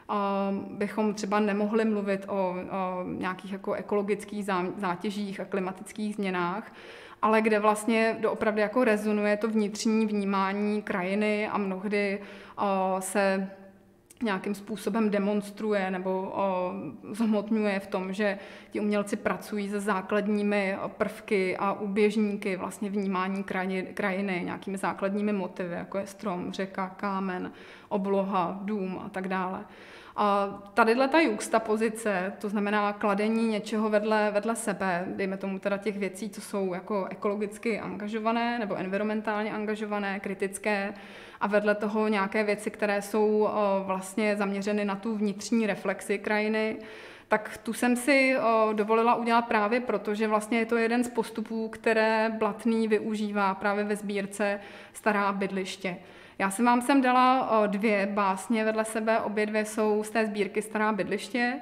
bychom třeba nemohli mluvit o, o nějakých jako ekologických zátěžích a klimatických změnách, ale kde vlastně doopravdy jako rezonuje to vnitřní vnímání krajiny a mnohdy o, se nějakým způsobem demonstruje nebo o, zhmotňuje v tom, že ti umělci pracují se základními prvky a úběžníky vlastně vnímání krajiny, krajiny, nějakými základními motivy, jako je strom, řeka, kámen, obloha, dům a tak dále. A tadyhle ta juxtapozice, to znamená kladení něčeho vedle, vedle sebe, dejme tomu teda těch věcí, co jsou jako ekologicky angažované nebo environmentálně angažované, kritické, a vedle toho nějaké věci, které jsou vlastně zaměřeny na tu vnitřní reflexi krajiny, tak tu jsem si dovolila udělat právě proto, že vlastně je to jeden z postupů, které Blatný využívá právě ve sbírce Stará bydliště. Já jsem vám sem dala dvě básně vedle sebe, obě dvě jsou z té sbírky Stará bydliště,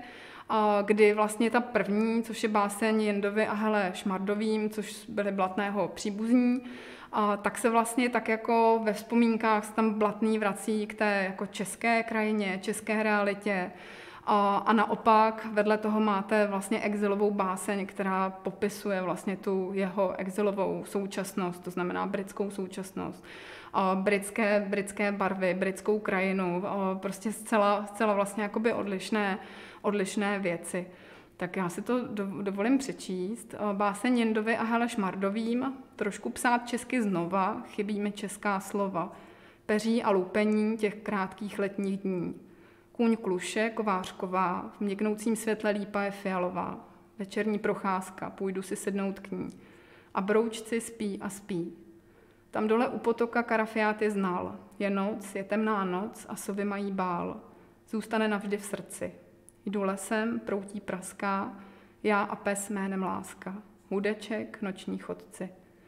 kdy vlastně ta první, což je báseň Jindovi a Hele Šmardovým, což byly Blatného příbuzní, tak se vlastně tak jako ve vzpomínkách se tam Blatný vrací k té jako české krajině, české realitě. A naopak vedle toho máte vlastně exilovou báseň, která popisuje vlastně tu jeho exilovou současnost, to znamená britskou současnost, britské, britské barvy, britskou krajinu, prostě zcela, zcela vlastně jakoby odlišné, odlišné věci. Tak já si to dovolím přečíst. Báseň Jindovi a Hele Šmardovým, trošku psát česky znova, chybí mi česká slova, peří a lupení těch krátkých letních dní. Kůň Kluše, kovářková, v měknoucím světle lípa je fialová. Večerní procházka, půjdu si sednout k ní. A broučci spí a spí. Tam dole u potoka Karafiát je znal. Je noc, je temná noc a sovy mají bál. Zůstane navždy v srdci. Jdu lesem, proutí praská, já a pes jménem Láska. Hudeček, noční chodci.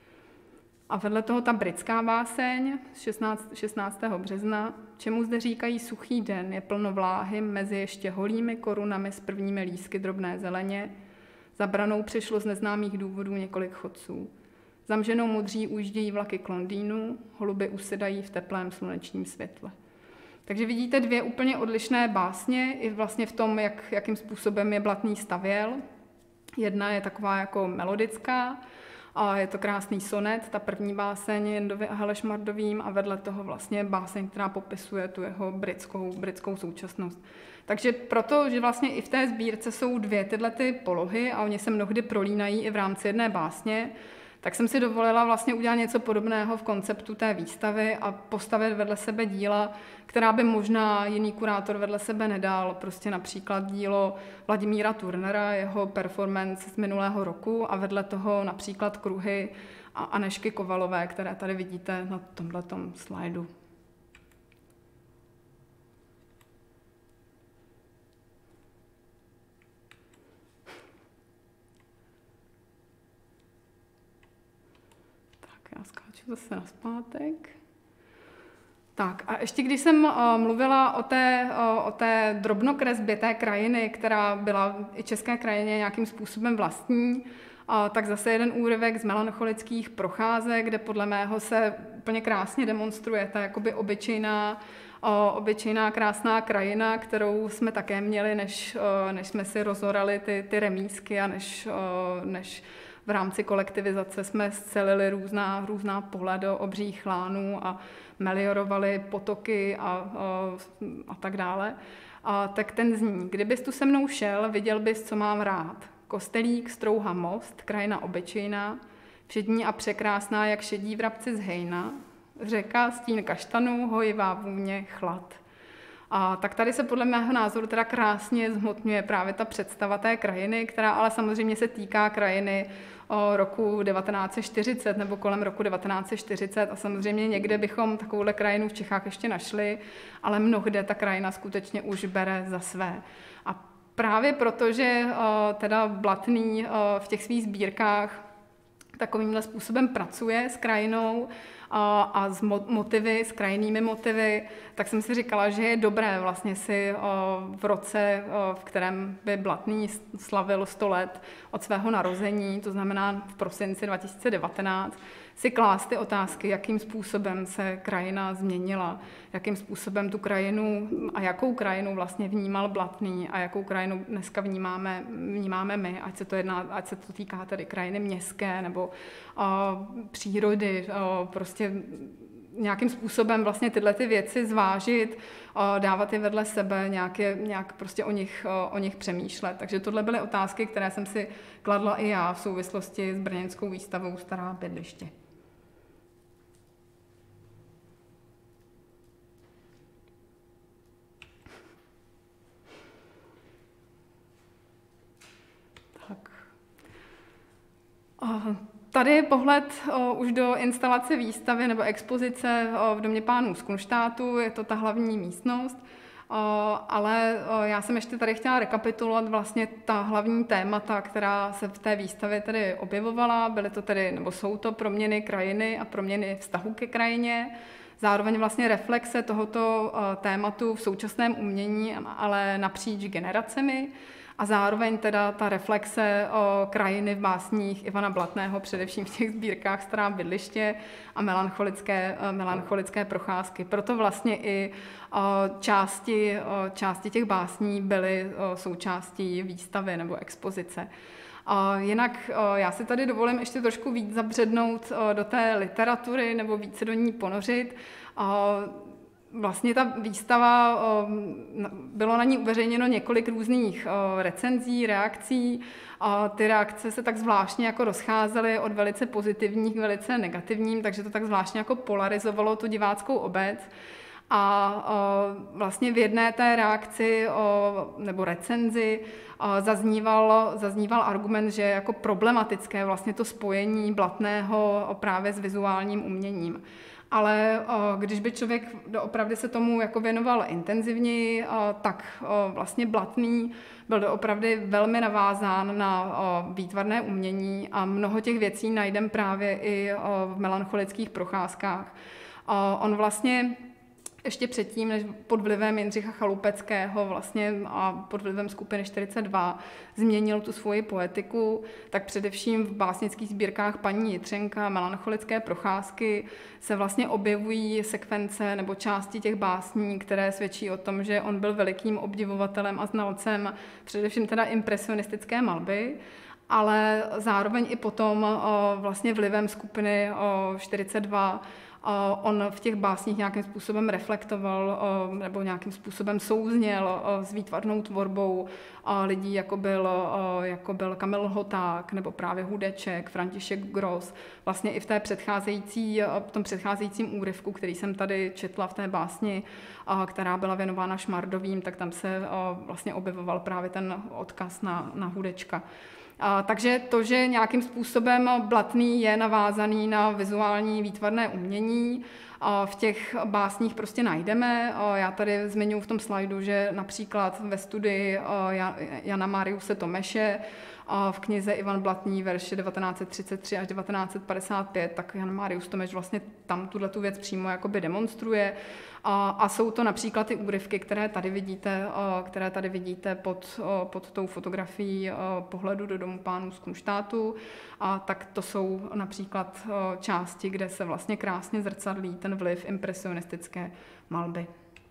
A vedle toho ta britská báseň z šestnáctého března, čemu zde říkají suchý den, je plno vláhy mezi ještě holými korunami s prvními lístky drobné zeleně. Za branou přišlo z neznámých důvodů několik chodců. Zamženou modří ujíždějí vlaky k Londýnu, holuby usedají v teplém slunečním světle. Takže vidíte dvě úplně odlišné básně i vlastně v tom, jak, jakým způsobem je Blatný stavěl. Jedna je taková jako melodická, a je to krásný sonet, ta první báseň Jindovi a Hele Šmardovým a vedle toho vlastně báseň, která popisuje tu jeho britskou, britskou současnost. Takže proto, že vlastně i v té sbírce jsou dvě tyhle ty polohy a oni se mnohdy prolínají i v rámci jedné básně, tak jsem si dovolila vlastně udělat něco podobného v konceptu té výstavy a postavit vedle sebe díla, která by možná jiný kurátor vedle sebe nedal. Prostě například dílo Vladimíra Turnera, jeho performance z minulého roku a vedle toho například kruhy a Anežky Kovalové, které tady vidíte na tomhletom slajdu. Já skáču zase nazpátek. Tak a ještě když jsem uh, mluvila o té, uh, o té drobnokresbě té krajiny, která byla i české krajině nějakým způsobem vlastní, uh, tak zase jeden úryvek z melancholických procházek, kde podle mého se úplně krásně demonstruje ta jakoby obyčejná, uh, obyčejná krásná krajina, kterou jsme také měli, než, uh, než jsme si rozorali ty, ty remízky a než, uh, než v rámci kolektivizace jsme scelili různá, různá pole do obřích lánů a meliorovali potoky a, a, a tak dále. A tak ten zní: kdybys tu se mnou šel, viděl bys, co mám rád. Kostelík, strouha, most, krajina obyčejná, všední a překrásná, jak šedí vrabci z hejna, řeka, stín kaštanů, hojivá vůně, chlad. A tak tady se podle mého názoru teda krásně zhmotňuje právě ta představa té krajiny, která ale samozřejmě se týká krajiny o roku devatenáct set čtyřicet nebo kolem roku devatenáct set čtyřicet a samozřejmě někde bychom takovouhle krajinu v Čechách ještě našli, ale mnohde ta krajina skutečně už bere za své. A právě proto, že teda Blatný v těch svých sbírkách takovýmhle způsobem pracuje s krajinou a, a s motivy, s krajinnými motivy, tak jsem si říkala, že je dobré vlastně si v roce, v kterém by Blatný slavil sto let od svého narození, to znamená v prosinci dva tisíce devatenáct, si klást ty otázky, jakým způsobem se krajina změnila, jakým způsobem tu krajinu a jakou krajinu vlastně vnímal Blatný a jakou krajinu dneska vnímáme, vnímáme my, ať se to jedná, ať se to týká tedy krajiny městské nebo uh, přírody, uh, prostě nějakým způsobem vlastně tyhle ty věci zvážit, uh, dávat je vedle sebe, nějak, je, nějak prostě o nich, uh, o nich přemýšlet. Takže tohle byly otázky, které jsem si kladla i já v souvislosti s brněnskou výstavou Stará bydliště. Tady je pohled o, už do instalace výstavy nebo expozice o, v Domě pánů z Kunštátu, je to ta hlavní místnost, o, ale o, já jsem ještě tady chtěla rekapitulovat vlastně ta hlavní témata, která se v té výstavě tady objevovala, byly to tedy, nebo jsou to proměny krajiny a proměny vztahu ke krajině, zároveň vlastně reflexe tohoto o, tématu v současném umění, ale napříč generacemi. A zároveň teda ta reflexe o krajiny v básních Ivana Blatného, především v těch sbírkách Stará bydliště a melancholické, melancholické procházky. Proto vlastně i části, části těch básní byly součástí výstavy nebo expozice. Jinak já si tady dovolím ještě trošku víc zabřednout do té literatury nebo více do ní ponořit. Vlastně ta výstava, bylo na ní uveřejněno několik různých recenzí, reakcí. Ty reakce se tak zvláštně jako rozcházely od velice pozitivních k velice negativním, takže to tak zvláštně jako polarizovalo tu diváckou obec. A vlastně v jedné té reakci nebo recenzi zazníval, zazníval argument, že je jako problematické vlastně to spojení Blatného právě s vizuálním uměním. Ale když by člověk doopravdy se tomu jako věnoval intenzivněji, tak vlastně Blatný byl doopravdy velmi navázán na výtvarné umění a mnoho těch věcí najdeme právě i v melancholických procházkách. On vlastně ještě předtím, než pod vlivem Jindřicha Chalupeckého vlastně a pod vlivem skupiny čtyřicet dva změnil tu svoji poetiku, tak především v básnických sbírkách Paní Jitřenka, melancholické procházky se vlastně objevují sekvence nebo části těch básní, které svědčí o tom, že on byl velikým obdivovatelem a znalcem především teda impresionistické malby, ale zároveň i potom vlastně vlivem skupiny čtyřicet dva on v těch básních nějakým způsobem reflektoval nebo nějakým způsobem souzněl s výtvarnou tvorbou lidí, jako byl, jako byl Kamil Hoták nebo právě Hudeček, František Gross. Vlastně i v, té předcházející, v tom předcházejícím úryvku, který jsem tady četla v té básni, která byla věnována Šmardovým, tak tam se vlastně objevoval právě ten odkaz na, na Hudečka. A, takže to, že nějakým způsobem Blatný je navázaný na vizuální výtvarné umění, a v těch básních prostě najdeme. A já tady zmiňuji v tom slajdu, že například ve studii Jana Mariuse Tomeše a v knize Ivan Blatný verše devatenáct set třicet tři až devatenáct set padesát pět, tak Jan Marius Tomeš vlastně tam tuhletu věc přímo jakoby demonstruje. A, a jsou to například ty úryvky, které tady vidíte, které tady vidíte pod, pod tou fotografií pohledu do Domu pánů z Kunštátu. A tak to jsou například části, kde se vlastně krásně zrcadlí ten vliv impresionistické malby.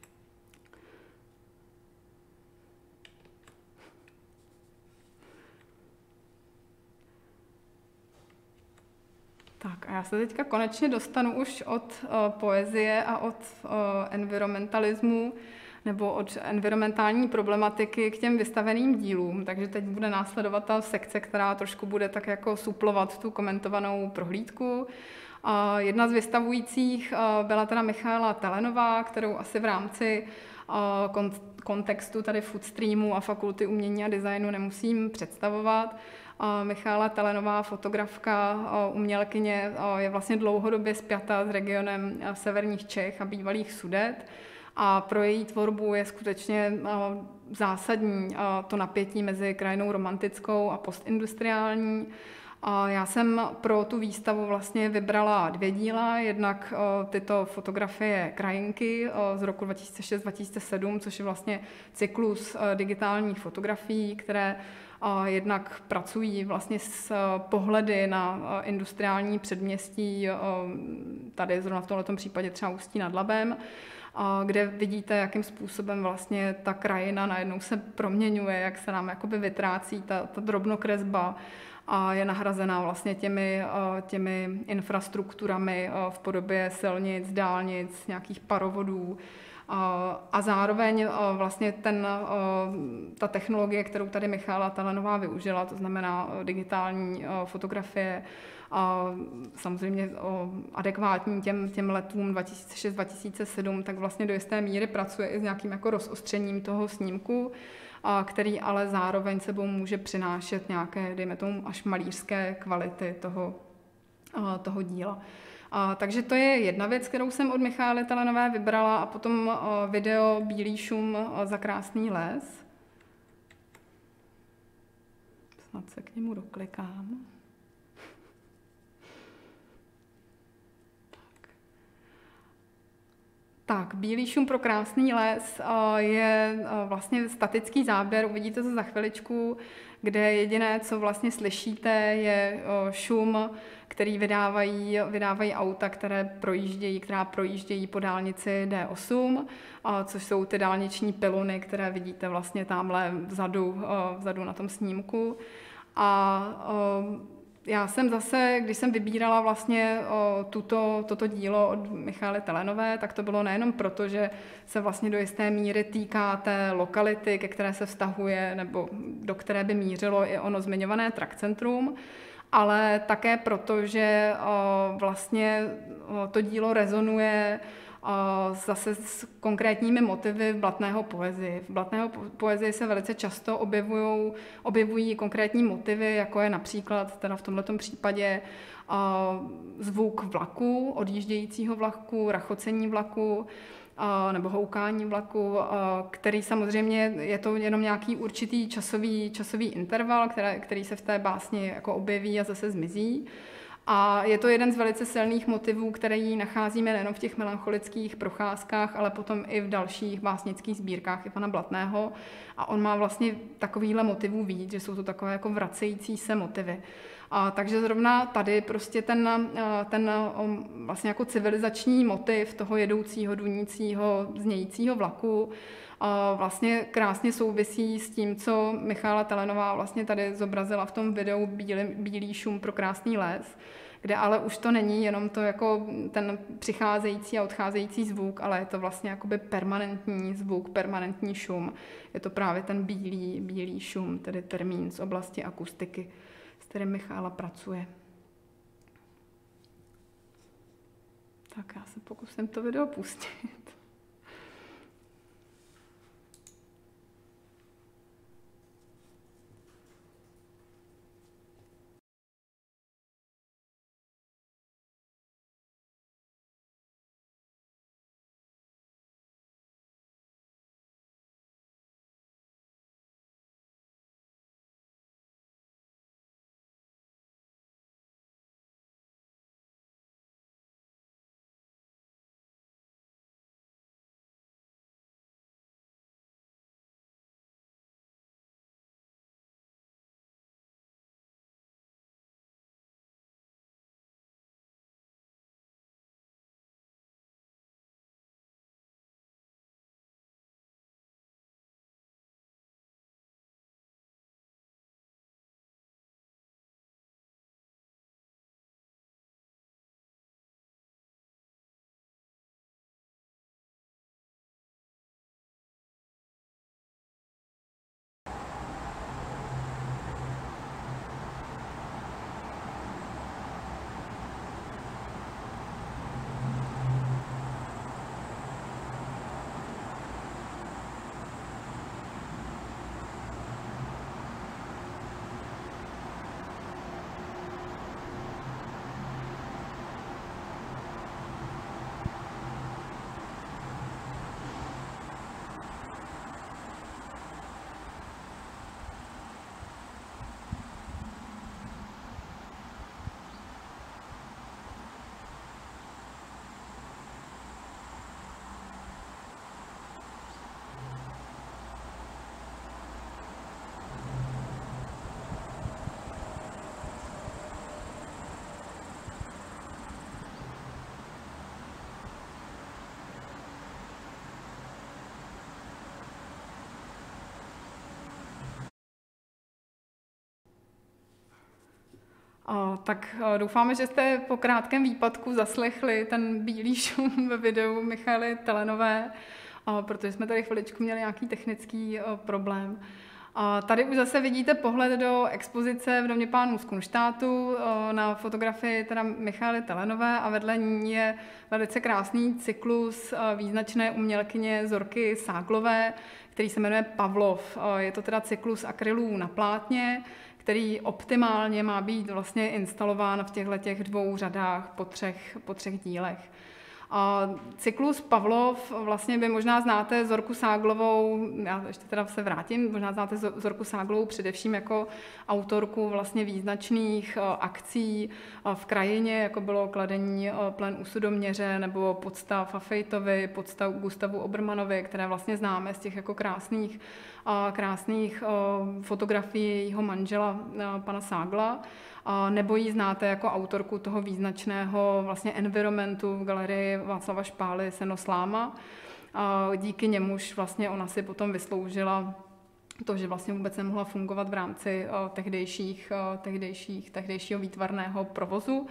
Tak a já se teďka konečně dostanu už od uh, poezie a od uh, environmentalismu nebo od environmentální problematiky k těm vystaveným dílům. Takže teď bude následovat ta sekce, která trošku bude tak jako suplovat tu komentovanou prohlídku. Uh, jedna z vystavujících uh, byla teda Michaela Telenová, kterou asi v rámci uh, kon- kontextu tady Foodstreamu a Fakulty umění a designu nemusím představovat. Michaela Telenová, fotografka, umělkyně, je vlastně dlouhodobě spjata s regionem severních Čech a bývalých Sudet. A pro její tvorbu je skutečně zásadní to napětí mezi krajinou romantickou a postindustriální. A já jsem pro tu výstavu vlastně vybrala dvě díla, jednak tyto fotografie krajinky z roku dva tisíce šest dva tisíce sedm, což je vlastně cyklus digitálních fotografií, které jednak pracují vlastně s pohledy na industriální předměstí, tady zrovna v tomto případě třeba Ústí nad Labem, kde vidíte, jakým způsobem vlastně ta krajina najednou se proměňuje, jak se nám jakoby vytrácí ta, ta drobnokresba a je nahrazená vlastně těmi, těmi infrastrukturami v podobě silnic, dálnic, nějakých parovodů. A zároveň vlastně ten, ta technologie, kterou tady Michaela Telenová využila, to znamená digitální fotografie, a samozřejmě adekvátní těm, těm letům dva tisíce šest dva tisíce sedm, tak vlastně do jisté míry pracuje i s nějakým jako rozostřením toho snímku, a který ale zároveň sebou může přinášet nějaké, dejme tomu, až malířské kvality toho, toho díla. A, takže to je jedna věc, kterou jsem od Michaely Telenové vybrala, a potom a, video Bílý šum za krásný les. Snad se k němu doklikám. Tak. tak, Bílý šum pro krásný les a, je a, vlastně statický záběr, uvidíte to za chviličku, kde jediné, co vlastně slyšíte, je a, šum, který vydávají, vydávají auta, které projíždějí, která projíždějí po dálnici D osm, a což jsou ty dálniční pilony, které vidíte vlastně tamhle vzadu, vzadu na tom snímku. A já jsem zase, když jsem vybírala vlastně tuto, toto dílo od Michaely Telenové, tak to bylo nejenom proto, že se vlastně do jisté míry týká té lokality, ke které se vztahuje, nebo do které by mířilo i ono zmiňované trakcentrum, ale také proto, že vlastně to dílo rezonuje zase s konkrétními motivy v blatného poezii. V blatného poezii se velice často objevují, objevují konkrétní motivy, jako je například teda v tomto případě zvuk vlaku, odjíždějícího vlaku, rachocení vlaku, nebo houkání vlaku, který samozřejmě je to jenom nějaký určitý časový, časový interval, který, který se v té básni jako objeví a zase zmizí. A je to jeden z velice silných motivů, který nacházíme nejen v těch melancholických procházkách, ale potom i v dalších básnických sbírkách Ivana Blatného. A on má vlastně takovýhle motivů víc, že jsou to takové jako vracející se motivy. A takže zrovna tady prostě ten, ten vlastně jako civilizační motiv toho jedoucího, dunícího, znějícího vlaku vlastně krásně souvisí s tím, co Michaela Telenová vlastně tady zobrazila v tom videu Bílý, Bílý šum pro krásný les, kde ale už to není jenom to jako ten přicházející a odcházející zvuk, ale je to vlastně jakoby permanentní zvuk, permanentní šum. Je to právě ten bílý, bílý šum, tedy termín z oblasti akustiky, s kterým Michaela pracuje. Tak já se pokusím to video pustit. O, tak o, doufáme, že jste po krátkém výpadku zaslechli ten bílý šum ve videu Michaely Telenové, o, protože jsme tady chviličku měli nějaký technický o, problém. A tady už zase vidíte pohled do expozice v Domě pánů z Kunštátu na fotografii teda Michaely Telenové a vedle ní je velice krásný cyklus význačné umělkyně Zorky Ságlové, který se jmenuje Pavlov. Je to teda cyklus akrylů na plátně, který optimálně má být vlastně instalován v těchto těch dvou řadách po třech, po třech dílech. A cyklus Pavlov, vlastně vy možná znáte Zorku Ságlovou, já ještě teda se vrátím, možná znáte Zorku Ságlovou především jako autorku vlastně význačných akcí v krajině, jako bylo kladení plen u Sudoměře nebo podsta Fafejtovi, podsta Gustavu Obermanovi, které vlastně známe z těch jako krásných, krásných fotografií jejího manžela, pana Ságla. Nebo ji znáte jako autorku toho význačného vlastně environmentu v galerii Václava Špály Senosláma. Díky němuž vlastně ona si potom vysloužila to, že vlastně vůbec nemohla fungovat v rámci tehdejších, tehdejších, tehdejšího výtvarného provozu.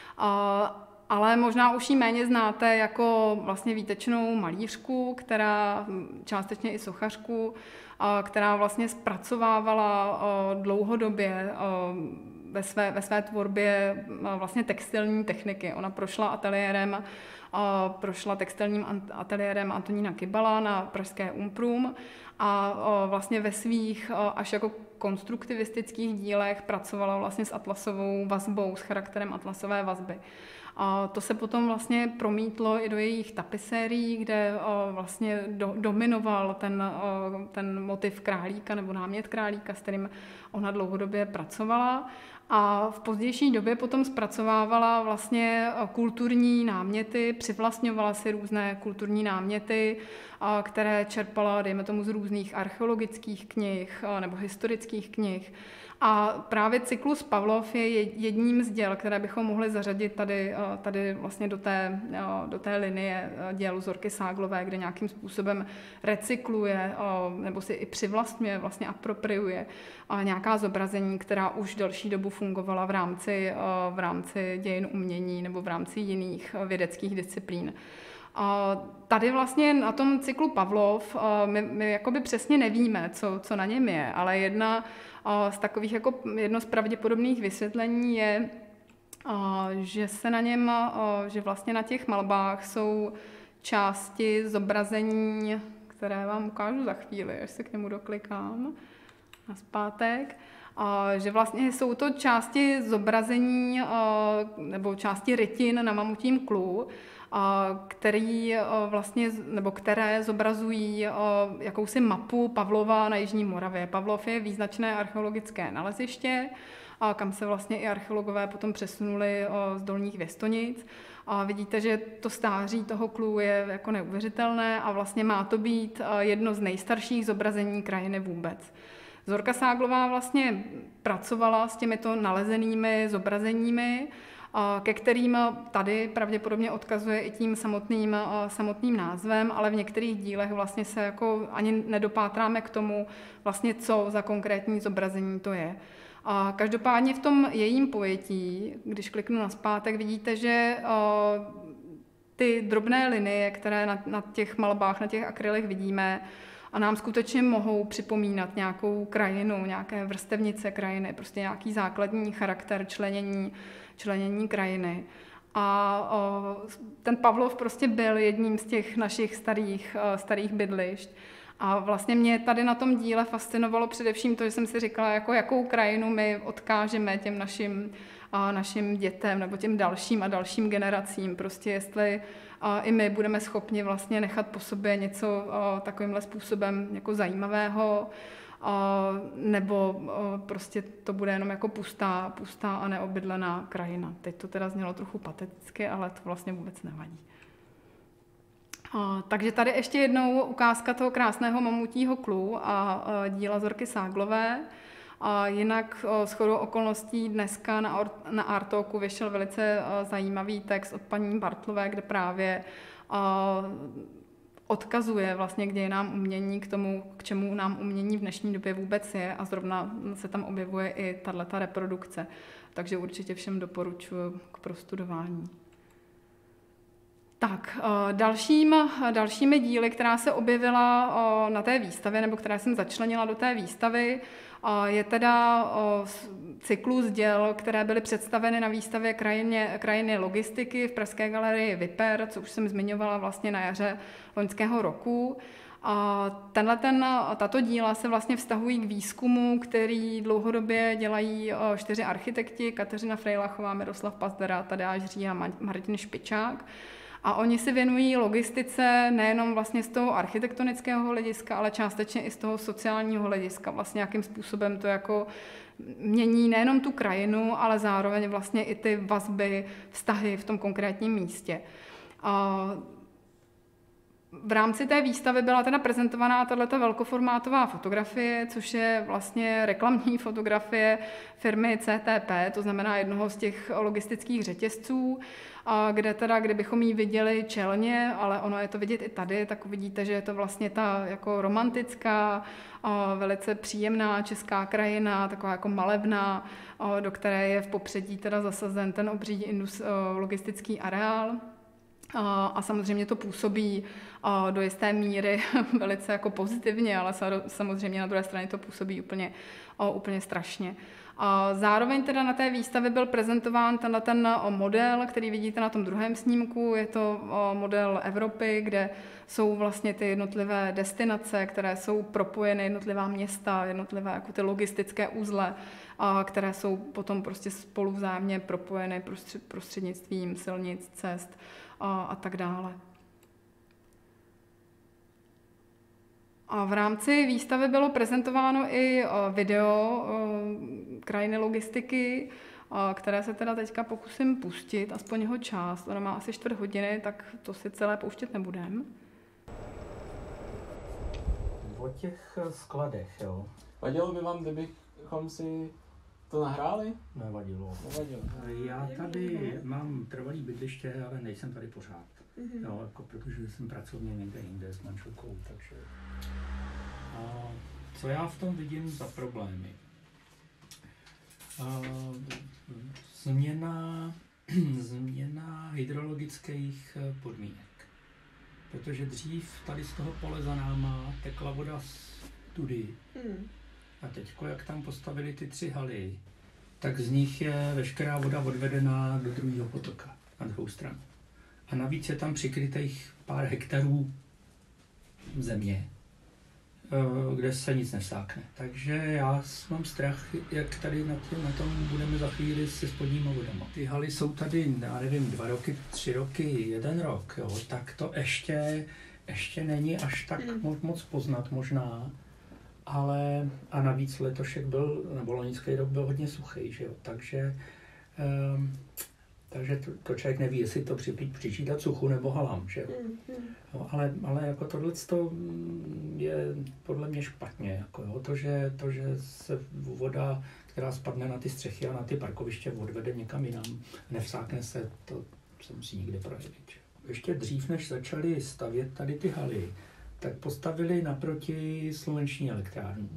Ale možná už ji méně znáte jako vlastně výtečnou malířku, která částečně i sochařku, která vlastně zpracovávala dlouhodobě ve své, ve své tvorbě vlastně textilní techniky. Ona prošla ateliérem, prošla textilním ateliérem Antonína Kybala na pražské Umprum a vlastně ve svých až jako konstruktivistických dílech pracovala vlastně s atlasovou vazbou, s charakterem atlasové vazby. A to se potom vlastně promítlo i do jejich tapisérií, kde vlastně do, dominoval ten, ten motiv králíka nebo námět králíka, s kterým ona dlouhodobě pracovala. A v pozdější době potom zpracovávala vlastně kulturní náměty, přivlastňovala si různé kulturní náměty, které čerpala, dejme tomu, z různých archeologických knih nebo historických knih. A právě cyklus Pavlov je jedním z děl, které bychom mohli zařadit tady, tady vlastně do té, do té linie děl Zorky Ságlové, kde nějakým způsobem recykluje nebo si i přivlastňuje, vlastně apropriuje nějaká zobrazení, která už delší dobu fungovala v rámci, v rámci dějin umění nebo v rámci jiných vědeckých disciplín. Tady vlastně na tom cyklu Pavlov my, my jakoby přesně nevíme, co, co na něm je, ale jedna z takových jako jedno z pravděpodobných vysvětlení je, že se na něm, že vlastně na těch malbách jsou části zobrazení, které vám ukážu za chvíli, až se k němu doklikám nazpátek. Že vlastně jsou to části zobrazení nebo části rytin na mamutím klu, který vlastně, nebo které zobrazují jakousi mapu Pavlova na Jižní Moravě. Pavlov je význačné archeologické naleziště, kam se vlastně i archeologové potom přesunuli z Dolních Věstonic. A vidíte, že to stáří toho klu je jako neuvěřitelné a vlastně má to být jedno z nejstarších zobrazení krajiny vůbec. Zorka Ságlová vlastně pracovala s těmito nalezenými zobrazeními, ke kterým tady pravděpodobně odkazuje i tím samotným, samotným názvem, ale v některých dílech vlastně se jako ani nedopátráme k tomu, vlastně co za konkrétní zobrazení to je. A každopádně v tom jejím pojetí, když kliknu nazpátek, vidíte, že ty drobné linie, které na, na těch malbách, na těch akrylech vidíme, a nám skutečně mohou připomínat nějakou krajinu, nějaké vrstevnice krajiny, prostě nějaký základní charakter členění, členění krajiny. A o, ten Pavlov prostě byl jedním z těch našich starých, starých bydlišť. A vlastně mě tady na tom díle fascinovalo především to, že jsem si říkala, jako jakou krajinu my odkážeme těm našim, a našim dětem nebo těm dalším a dalším generacím. Prostě jestli a i my budeme schopni vlastně nechat po sobě něco a, takovýmhle způsobem jako zajímavého, a, nebo a, prostě to bude jenom jako pustá, pustá a neobydlená krajina. Teď to teda znělo trochu pateticky, ale to vlastně vůbec nevadí. A, takže tady ještě jednou ukázka toho krásného mamutího klu a, a díla Zorky Ságlové. A jinak shodou okolností dneska na, na Artalku vyšel velice zajímavý text od paní Bartlové, kde právě odkazuje vlastně k dějinám umění, k tomu, k čemu nám umění v dnešní době vůbec je a zrovna se tam objevuje i tato reprodukce. Takže určitě všem doporučuji k prostudování. Tak, dalším, dalšími díly, která se objevila na té výstavě, nebo která jsem začlenila do té výstavy, je teda cyklus děl, které byly představeny na výstavě krajině, krajiny logistiky v Pražské galerii Viper, co už jsem zmiňovala vlastně na jaře loňského roku. A tenhle ten, tato díla se vlastně vztahují k výzkumu, který dlouhodobě dělají čtyři architekti, Kateřina Frejlachová, Miroslav Pazdera, Tadeáš Říha a Martin Špičák. A oni se věnují logistice nejenom vlastně z toho architektonického hlediska, ale částečně i z toho sociálního hlediska. Vlastně jakým způsobem to jako mění nejenom tu krajinu, ale zároveň vlastně i ty vazby, vztahy v tom konkrétním místě. A v rámci té výstavy byla teda prezentovaná tato velkoformátová fotografie, což je vlastně reklamní fotografie firmy C T P, to znamená jednoho z těch logistických řetězců, kde teda, kdybychom ji viděli čelně, ale ono je to vidět i tady, tak uvidíte, že je to vlastně ta jako romantická, velice příjemná česká krajina, taková jako malebná, do které je v popředí teda zasazen ten obří indus, logistický areál. A samozřejmě to působí do jisté míry velice jako pozitivně, ale samozřejmě na druhé straně to působí úplně, úplně strašně. Zároveň teda na té výstavě byl prezentován tenhle ten model, který vidíte na tom druhém snímku. Je to model Evropy, kde jsou vlastně ty jednotlivé destinace, které jsou propojeny, jednotlivá města, jednotlivé jako ty logistické uzle, které jsou potom prostě spolu vzájemně propojeny prostřednictvím silnic, cest a, a tak dále. A v rámci výstavy bylo prezentováno i video krajiny logistiky, které se teda teďka pokusím pustit, aspoň jeho část. Ona má asi čtvrt hodiny, tak to si celé pouštět nebudem. O těch skladech, jo. Vadilo by vám, kdybychom si to nahráli? Nevadilo. Nevadilo. Já tady mám trvalý bydliště, ale nejsem tady pořád. Mm-hmm. Jo, jako protože jsem pracovně někde jinde s manželkou, takže... A co já v tom vidím za problémy? A změna, změna hydrologických podmínek. Protože dřív tady z toho pole za náma tekla voda z tudy. Mm. A teďko, jak tam postavili ty tři haly, tak z nich je veškerá voda odvedená do druhého potoka, na druhou stranu. A navíc je tam přikrytých pár hektarů země, kde se nic nevsákne. Takže já mám strach, jak tady na, tě, na tom budeme za chvíli se spodníma vodama. Ty haly jsou tady, já nevím, dva roky, tři roky, jeden rok, jo, tak to ještě, ještě není až tak mm. moc poznat možná. Ale a navíc letošek byl, nebo loňský rok byl hodně suchý, že jo, takže, um, takže to, to člověk neví, jestli to při, přičítat suchu nebo halám, že jo. Mm, mm. jo ale, ale jako tohleto je podle mě špatně, jako jo, to, že, to, že se voda, která spadne na ty střechy a na ty parkoviště, odvede někam jinam, nevsákne se, to se musí někde projevit, že? Ještě dřív, než začali stavět tady ty haly, tak postavili naproti sluneční elektrárnu.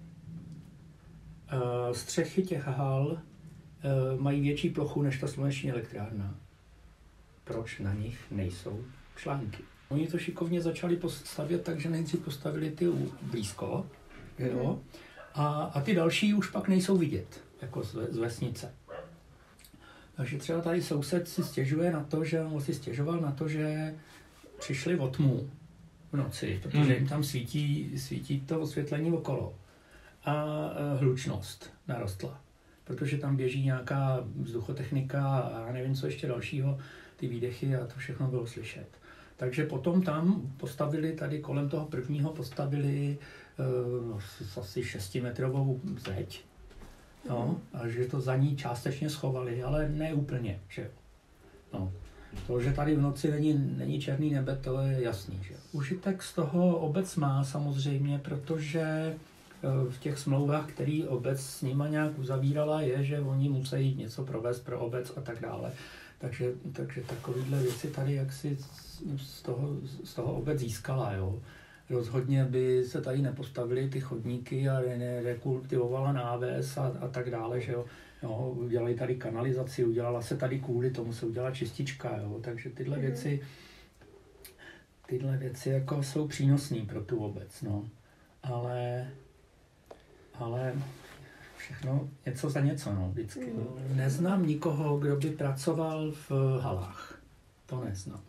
Střechy těch hal mají větší plochu než ta sluneční elektrárna. Proč na nich nejsou články? Oni to šikovně začali stavět tak, že nejdřív postavili ty blízko, jo? A, a ty další už pak nejsou vidět, jako z, z vesnice. Takže třeba tady soused si stěžuje na to, že on si stěžoval na to, že přišli o tmu v noci, protože jim tam svítí, svítí to osvětlení okolo. A hlučnost narostla, protože tam běží nějaká vzduchotechnika a já nevím, co ještě dalšího, ty výdechy a to všechno bylo slyšet. Takže potom tam postavili, tady kolem toho prvního postavili uh, asi šestimetrovou zeď. No, a že to za ní částečně schovali, ale ne úplně, že no. To, že tady v noci není, není černý nebe, to je jasný, že užitek z toho obec má samozřejmě, protože v těch smlouvách, který obec s nima nějak uzavírala, je, že oni musí něco provést pro obec a tak dále. Takže, takže takovéhle věci tady jaksi z toho, z toho obec získala. Jo. Rozhodně by se tady nepostavily ty chodníky a nerekultivovala náves a, a tak dále, že jo. Jo, udělali tady kanalizaci, udělala se tady kvůli tomu, se udělala čistička, jo. Takže tyhle mm. věci, tyhle věci jako jsou přínosné pro tu obec, no. Ale, ale všechno něco za něco, no, vždycky. Mm. Neznám nikoho, kdo by pracoval v halách. To neznám.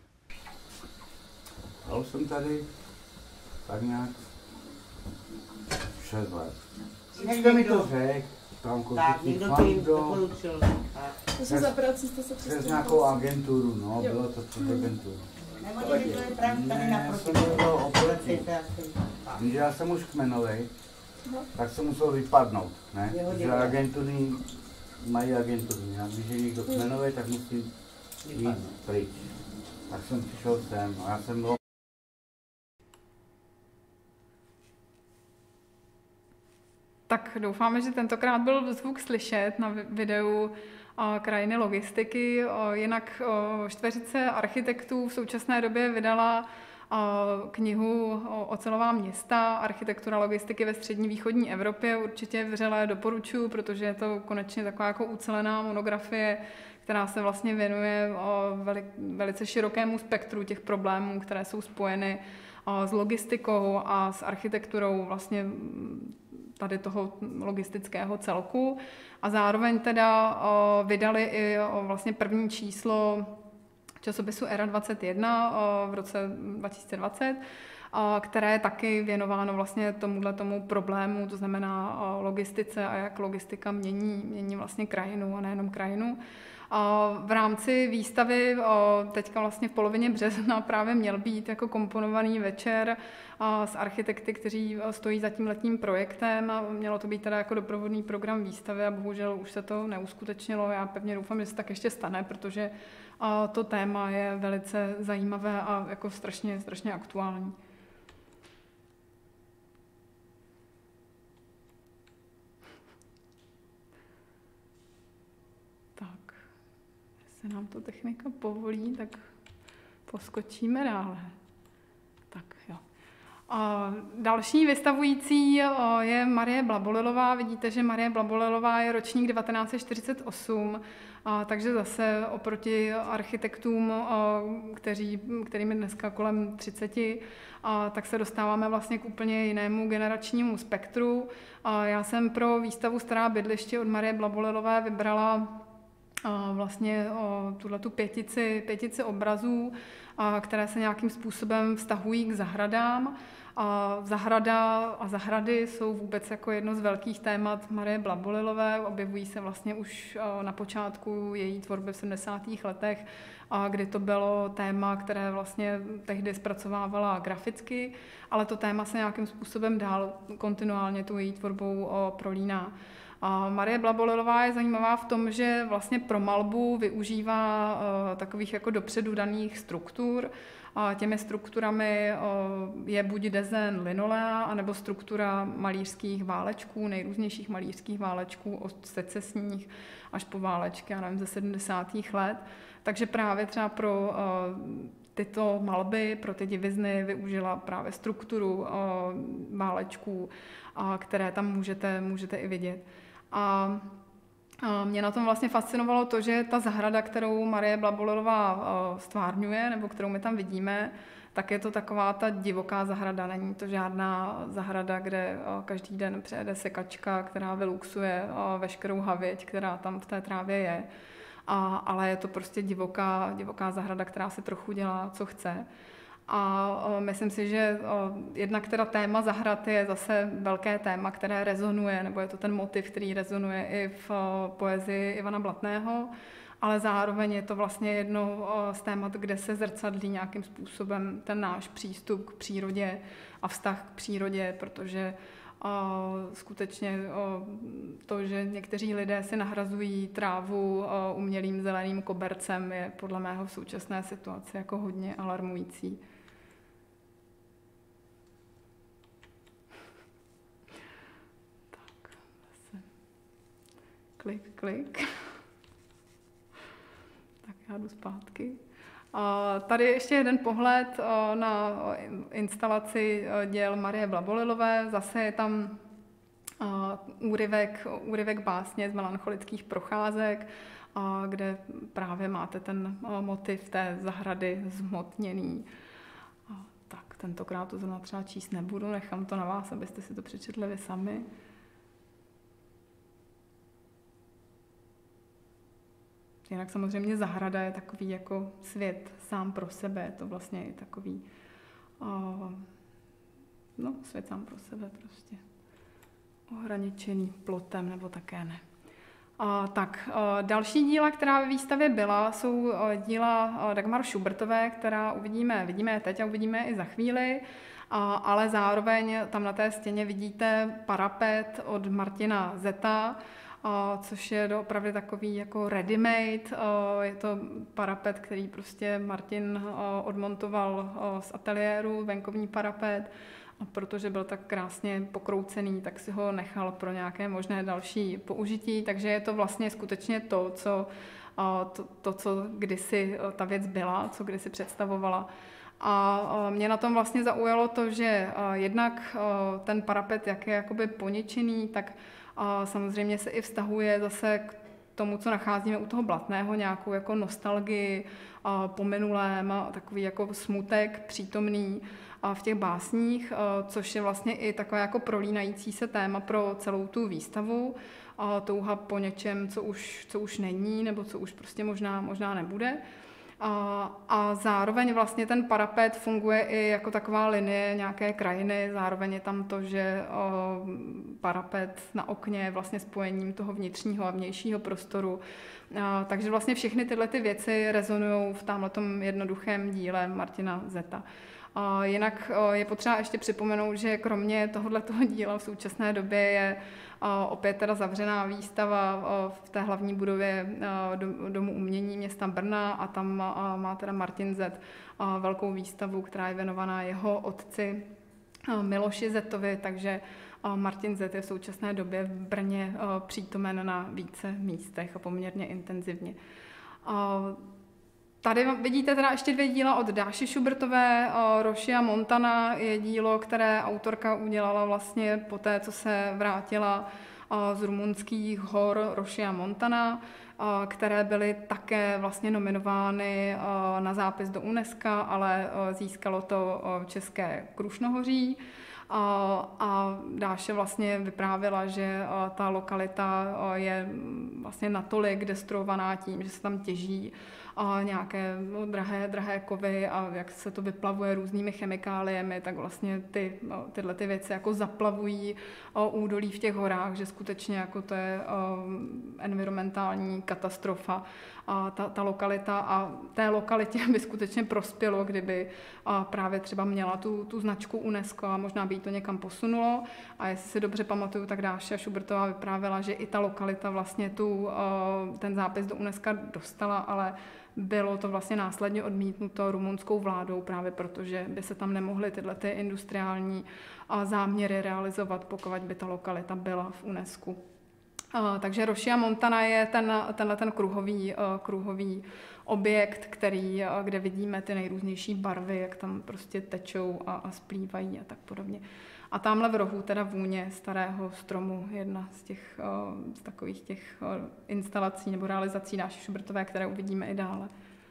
Já už jsem tady tak nějak šest let. Někdo mi to řekl, tam koupit fando, přes, za prací jste se přes nějakou agenturu, no, jo. Bylo to přes agenturu. Nebo někdy to je právě tady naproti. Ne, jsem oproti. Když já jsem už kmenovej, tak jsem musel vypadnout, ne? Protože agentury mají agenturu, a když je někdo kmenovej, tak musí jít pryč. Tak jsem přišel sem, a já jsem byl. Tak doufáme, že tentokrát byl zvuk slyšet na videu Krajiny logistiky. Jinak čtveřice architektů v současné době vydala knihu Ocelová města, architektura logistiky ve střední východní Evropě. Určitě vřele doporučuji, protože je to konečně taková jako ucelená monografie, která se vlastně věnuje velice širokému spektru těch problémů, které jsou spojeny s logistikou a s architekturou vlastně tady toho logistického celku. A zároveň teda o, vydali i o, vlastně první číslo časopisu Era dvacet jedna o, v roce dva tisíce dvacet, o, které je taky věnováno vlastně tomuhle tomu problému, to znamená o, logistice a jak logistika mění, mění vlastně krajinu a nejenom krajinu. V rámci výstavy teďka vlastně v polovině března právě měl být jako komponovaný večer s architekty, kteří stojí za tím letním projektem a mělo to být teda jako doprovodný program výstavy a bohužel už se to neuskutečnilo. Já pevně doufám, že se tak ještě stane, protože to téma je velice zajímavé a jako strašně, strašně aktuální. Se nám to technika povolí, tak poskočíme dále. Tak jo. A další vystavující je Marie Blabolilová. Vidíte, že Marie Blabolilová je ročník devatenáct set čtyřicet osm, a takže zase oproti architektům, kteří, kterými dneska kolem třiceti, a tak se dostáváme vlastně k úplně jinému generačnímu spektru. A já jsem pro výstavu Stará bydliště od Marie Blabolilové vybrala vlastně tuhletu pětici, pětici obrazů, které se nějakým způsobem vztahují k zahradám. A zahrada a zahrady jsou vůbec jako jedno z velkých témat Marie Blabolilové. Objevují se vlastně už na počátku její tvorby v sedmdesátých letech, kdy to bylo téma, které vlastně tehdy zpracovávala graficky, ale to téma se nějakým způsobem dál kontinuálně tu její tvorbou prolíná. A Marie Blabolilová je zajímavá v tom, že vlastně pro malbu využívá uh, takových jako dopředu daných struktur. A těmi strukturami uh, je buď dezen linolea, anebo struktura malířských válečků, nejrůznějších malířských válečků, od secesních až po válečky, já nevím, ze sedmdesátých let. Takže právě třeba pro uh, tyto malby, pro ty divizny využila právě strukturu uh, válečků, uh, které tam můžete, můžete i vidět. A mě na tom vlastně fascinovalo to, že ta zahrada, kterou Marie Blabolilová stvárňuje, nebo kterou my tam vidíme, tak je to taková ta divoká zahrada. Není to žádná zahrada, kde každý den přijede sekačka, která vyluxuje veškerou havěť, která tam v té trávě je. A, ale je to prostě divoká, divoká zahrada, která se trochu dělá, co chce. A o, myslím si, že o, jednak teda téma zahrad je zase velké téma, které rezonuje, nebo je to ten motiv, který rezonuje i v o, poezii Ivana Blatného, ale zároveň je to vlastně jedno o, z témat, kde se zrcadlí nějakým způsobem ten náš přístup k přírodě a vztah k přírodě, protože o, skutečně o, to, že někteří lidé si nahrazují trávu o, umělým zeleným kobercem, je podle mého v současné situaci jako hodně alarmující. Tak, zase klik, klik. Tak já jdu zpátky. Tady ještě jeden pohled na instalaci děl Marie Blabolilové. Zase je tam úryvek, úryvek básně z melancholických procházek, kde právě máte ten motiv té zahrady zhmotněný. Tak tentokrát to zrovna třeba číst nebudu, nechám to na vás, abyste si to přečetli vy sami. Jinak samozřejmě zahrada je takový jako svět sám pro sebe, je to vlastně i takový uh, no, svět sám pro sebe prostě. Ohraničený plotem nebo také ne. Uh, tak, uh, další díla, která ve výstavě byla, jsou uh, díla uh, Dagmar Schubertové, která uvidíme, vidíme teď a uvidíme i za chvíli, uh, ale zároveň tam na té stěně vidíte parapet od Martina Zeta, Uh, což je opravdu takový jako ready-made. Uh, je to parapet, který prostě Martin uh, odmontoval uh, z ateliéru, venkovní parapet, a protože byl tak krásně pokroucený, tak si ho nechal pro nějaké možné další použití, takže je to vlastně skutečně to, co, uh, to, to, co kdysi uh, ta věc byla, co kdysi představovala. A uh, mě na tom vlastně zaujalo to, že uh, jednak uh, ten parapet, jak je jakoby poničený, tak a samozřejmě se i vztahuje zase k tomu, co nacházíme u toho Blatného, nějakou jako nostalgii po minulém, takový jako smutek přítomný v těch básních, což je vlastně i takové jako prolínající se téma pro celou tu výstavu. Touha po něčem, co už, co už není, nebo co už prostě možná, možná nebude. A, a zároveň vlastně ten parapet funguje i jako taková linie nějaké krajiny, zároveň je tam to, že o, parapet na okně je vlastně spojením toho vnitřního a vnějšího prostoru. A, takže vlastně všechny tyhle ty věci rezonují v tomhletom jednoduchém díle Martina Zeta. A jinak o, je potřeba ještě připomenout, že kromě tohoto díla v současné době je o, opět teda zavřená výstava o, v té hlavní budově o, Domu umění města Brna a tam o, má teda Martin Zet o, velkou výstavu, která je věnovaná jeho otci o, Miloši Zetovi, takže o, Martin Zet je v současné době v Brně o, přítomen na více místech a poměrně intenzivně. O, Tady vidíte teda ještě dvě díla od Dáši Schubertové. Rošia Montana je dílo, které autorka udělala vlastně po té, co se vrátila z rumunských hor Rošia Montana, které byly také vlastně nominovány na zápis do UNESCO, ale získalo to české Krušnohoří. A Dáše vlastně vyprávěla, že ta lokalita je vlastně natolik destruovaná tím, že se tam těží nějaké no, drahé, drahé kovy a jak se to vyplavuje různými chemikáliemi, tak vlastně ty, tyhle ty věci jako zaplavují údolí v těch horách, že skutečně jako to je environmentální katastrofa. A ta, ta lokalita a té lokalitě by skutečně prospělo, kdyby právě třeba měla tu, tu značku UNESCO a možná by jí to někam posunulo. A jestli si dobře pamatuju, tak Dáša Schubertová vyprávěla, že i ta lokalita vlastně tu, ten zápis do UNESCO dostala, ale bylo to vlastně následně odmítnuto rumunskou vládou právě proto, že by se tam nemohly tyhle ty industriální záměry realizovat, pokud by ta lokalita byla v UNESCO. Uh, takže Rošia Montana je ten, tenhle ten kruhový, uh, kruhový objekt, který, uh, kde vidíme ty nejrůznější barvy, jak tam prostě tečou a, a splývají a tak podobně. A tamhle v rohu teda vůně starého stromu, jedna z těch uh, z takových těch uh, instalací nebo realizací Dáši Schubertové, které uvidíme i dále.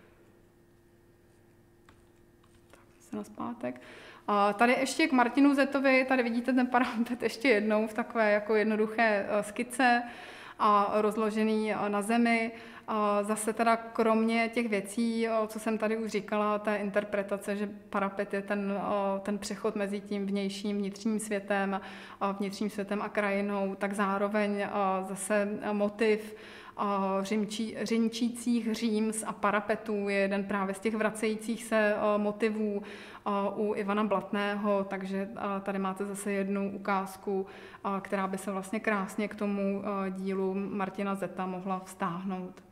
Tak se nazpátek. A tady ještě k Martinu Zetovi, tady vidíte ten parapet ještě jednou v takové jako jednoduché skice a rozložený na zemi. A zase teda kromě těch věcí, co jsem tady už říkala, té interpretace, že parapet je ten, ten přechod mezi tím vnějším, vnitřním světem, vnitřním světem a krajinou, tak zároveň zase motiv řimčí, řinčících říms a parapetů je jeden právě z těch vracejících se motivů u Ivana Blatného, takže tady máte zase jednu ukázku, která by se vlastně krásně k tomu dílu Martina Zeta mohla vztáhnout.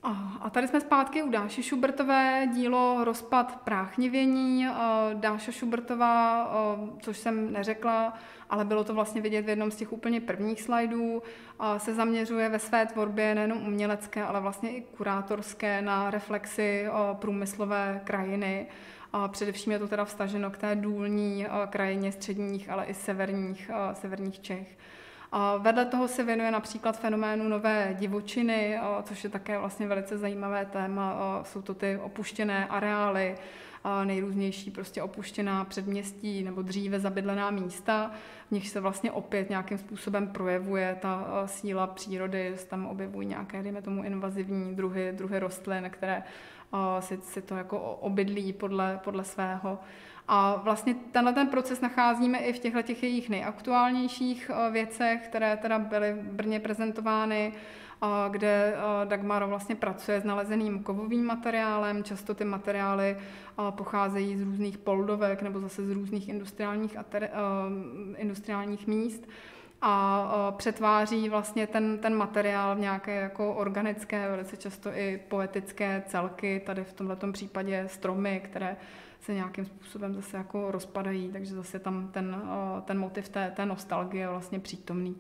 A tady jsme zpátky u Dáši Šubertové, dílo Rozpad práchnivění. Dáša Šubertová, což jsem neřekla, ale bylo to vlastně vidět v jednom z těch úplně prvních slajdů, se zaměřuje ve své tvorbě nejenom umělecké, ale vlastně i kurátorské na reflexi průmyslové krajiny. Především je to teda vztaženo k té důlní krajině středních, ale i severních, severních Čech. Vedle toho se věnuje například fenoménu nové divočiny, což je také vlastně velice zajímavé téma. Jsou to ty opuštěné areály, nejrůznější prostě opuštěná předměstí nebo dříve zabydlená místa, v nich se vlastně opět nějakým způsobem projevuje ta síla přírody, tam objevují nějaké, dejme tomu, invazivní druhy, druhy rostlin, které si, si to jako obydlí podle, podle svého. A vlastně tenhle ten proces nacházíme i v těchto těch jejich nejaktuálnějších věcech, které teda byly v Brně prezentovány, kde Dagmar vlastně pracuje s nalezeným kovovým materiálem. Často ty materiály pocházejí z různých poldovek nebo zase z různých industriálních, industriálních míst a přetváří vlastně ten, ten materiál v nějaké jako organické, velice často i poetické celky, tady v tomto případě stromy, které se nějakým způsobem zase jako rozpadají, takže zase tam ten, ten motiv té, té nostalgie je vlastně přítomný.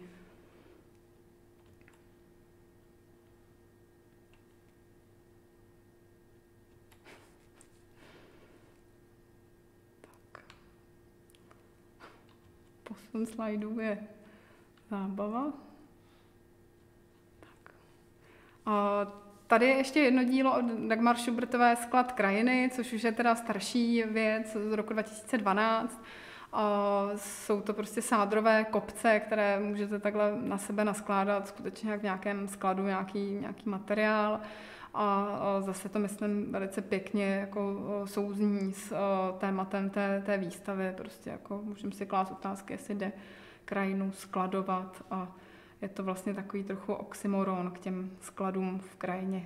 Tak. Posun slajdů je zábava. Tak. A tady je ještě jedno dílo od Dagmar Šubertové, Sklad krajiny, což už je teda starší věc z roku dva tisíce dvanáct. Jsou to prostě sádrové kopce, které můžete takhle na sebe naskládat skutečně jak v nějakém skladu nějaký, nějaký materiál. A zase to, myslím, velice pěkně jako souzní s tématem té, té výstavy. Prostě jako můžeme si klást otázky, jestli jde krajinu skladovat, a je to vlastně takový trochu oxymoron k těm skladům v krajině.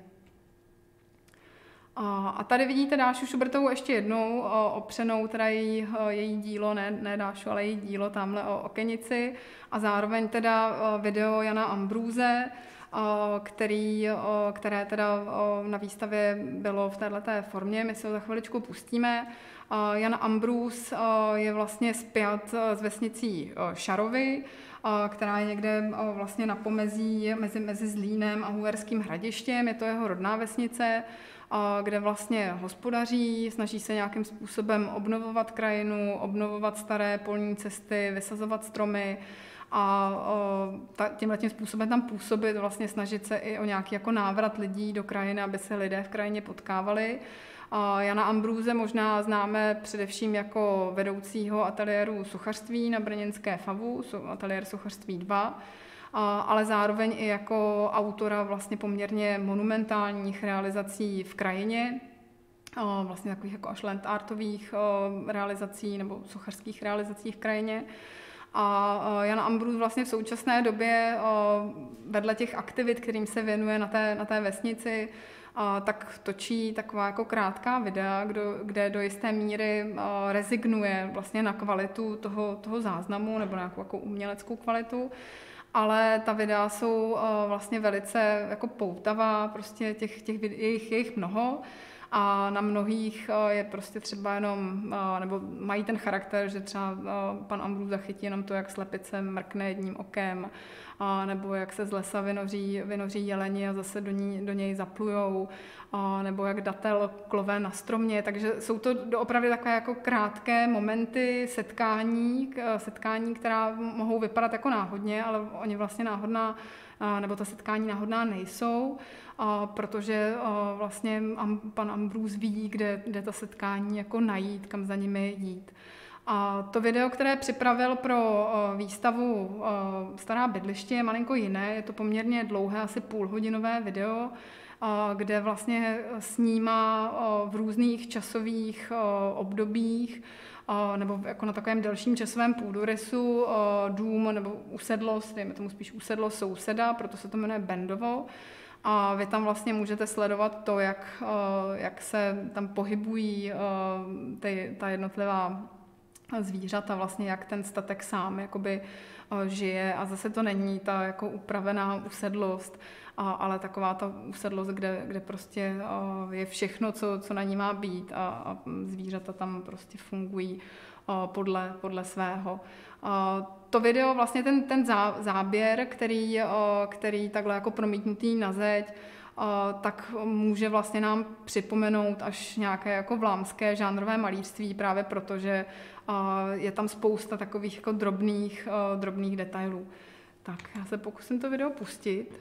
A tady vidíte Dášu Šubertovou ještě jednou opřenou, teda její, její dílo, ne, ne Dášu, ale její dílo tamhle o Okenici, a zároveň teda video Jana Ambruse, který, které teda na výstavě bylo v této formě. My se ho za chviličku pustíme. Jan Ambrus je vlastně spjat s vesnicí Šarovy, která je někde vlastně na pomezí mezi, mezi Zlínem a Uherským Hradištěm. Je to jeho rodná vesnice, kde vlastně hospodaří, snaží se nějakým způsobem obnovovat krajinu, obnovovat staré polní cesty, vysazovat stromy a tímhletím způsobem tam působit, vlastně snažit se i o nějaký jako návrat lidí do krajiny, aby se lidé v krajině potkávali. Jana Ambruse možná známe především jako vedoucího ateliéru sochařství na brněnské FAVu, ateliér sochařství dva, ale zároveň i jako autora vlastně poměrně monumentálních realizací v krajině, vlastně takových jako až land artových realizací nebo sochařských realizací v krajině. A Jan Ambrus vlastně v současné době vedle těch aktivit, kterým se věnuje na té, na té vesnici, tak točí taková jako krátká videa, kde do jisté míry rezignuje vlastně na kvalitu toho, toho záznamu nebo na nějakou jako uměleckou kvalitu. Ale ta videa jsou vlastně velice jako poutavá, prostě těch, těch jejich, jejich mnoho. A na mnohých je prostě třeba jenom, nebo mají ten charakter, že třeba pan Ambrus zachytí jenom to, jak slepice mrkne jedním okem, nebo jak se z lesa vynoří, vynoří jeleni a zase do, ní, do něj zaplujou, nebo jak datel klove na stromě. Takže jsou to opravdu takové jako krátké momenty setkání, setkání, která mohou vypadat jako náhodně, ale oni vlastně náhodná, nebo ta setkání náhodná nejsou, protože vlastně pan Ambrus ví, kde, kde ta setkání jako najít, kam za nimi jít. A to video, které připravil pro výstavu Stará bydliště, je malinko jiné. Je to poměrně dlouhé, asi půlhodinové video, kde vlastně snímá v různých časových obdobích nebo jako na takovém delším časovém půdorysu dům nebo usedlost, dejme tomu spíš usedlost souseda, proto se to jmenuje Bendovo. A vy tam vlastně můžete sledovat to, jak, jak se tam pohybují ty, ta jednotlivá zvířata, vlastně jak ten statek sám jakoby žije a zase to není ta jako upravená usedlost, a, ale taková ta usedlost, kde, kde prostě je všechno, co, co na ní má být a, a zvířata tam prostě fungují podle, podle svého. To video, vlastně ten, ten zá, záběr, který, který takhle jako promítnutý na zeď, tak může vlastně nám připomenout až nějaké jako vlámské žánrové malířství, právě protože je tam spousta takových jako drobných, drobných detailů. Tak já se pokusím to video pustit.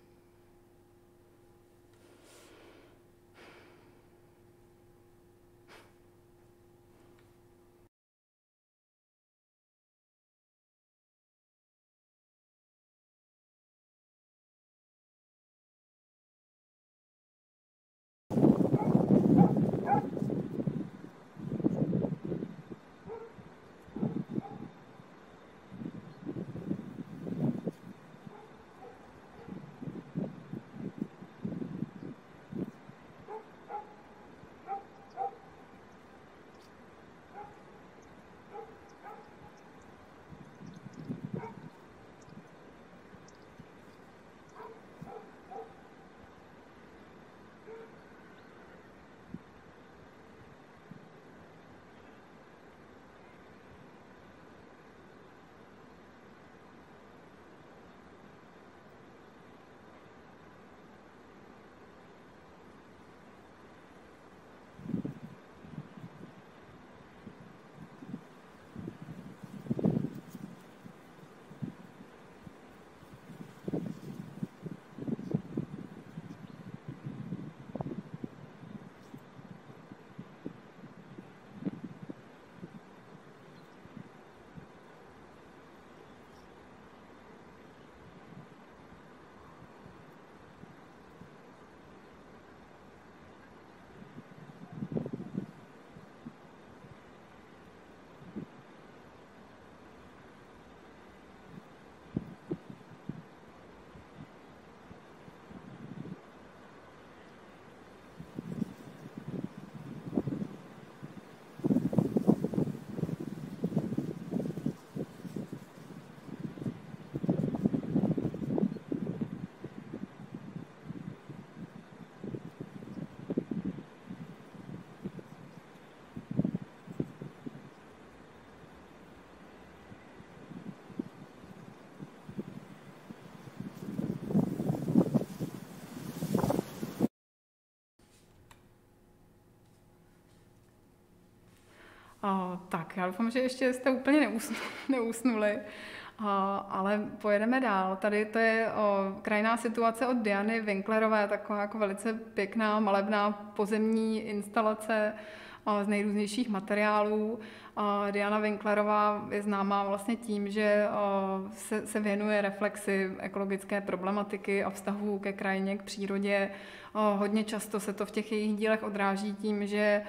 Uh, tak, já doufám, že ještě jste úplně neusnuli, neusnuli. Uh, ale pojedeme dál. Tady to je uh, krajná situace od Diany Winklerové, taková jako velice pěkná, malebná pozemní instalace uh, z nejrůznějších materiálů. Uh, Diana Winklerová je známá vlastně tím, že uh, se, se věnuje reflexi ekologické problematiky a vztahu ke krajině, k přírodě. Uh, hodně často se to v těch jejich dílech odráží tím, že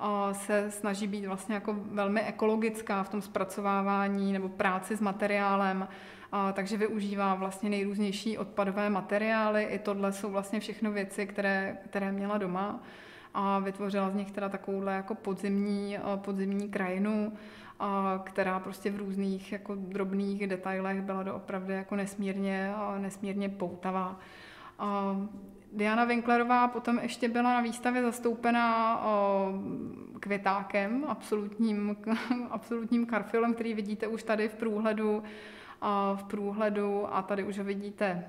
se snaží být vlastně jako velmi ekologická v tom zpracovávání nebo práci s materiálem, a takže využívá vlastně nejrůznější odpadové materiály. I tohle jsou vlastně všechno věci, které, které měla doma a vytvořila z nich teda takovouhle jako podzimní, podzimní krajinu, a která prostě v různých jako drobných detailech byla doopravdy jako nesmírně, nesmírně poutavá. A Diana Winklerová potom ještě byla na výstavě zastoupená květákem, absolutním, absolutním karfiolem, který vidíte už tady v průhledu, v průhledu a tady už ho vidíte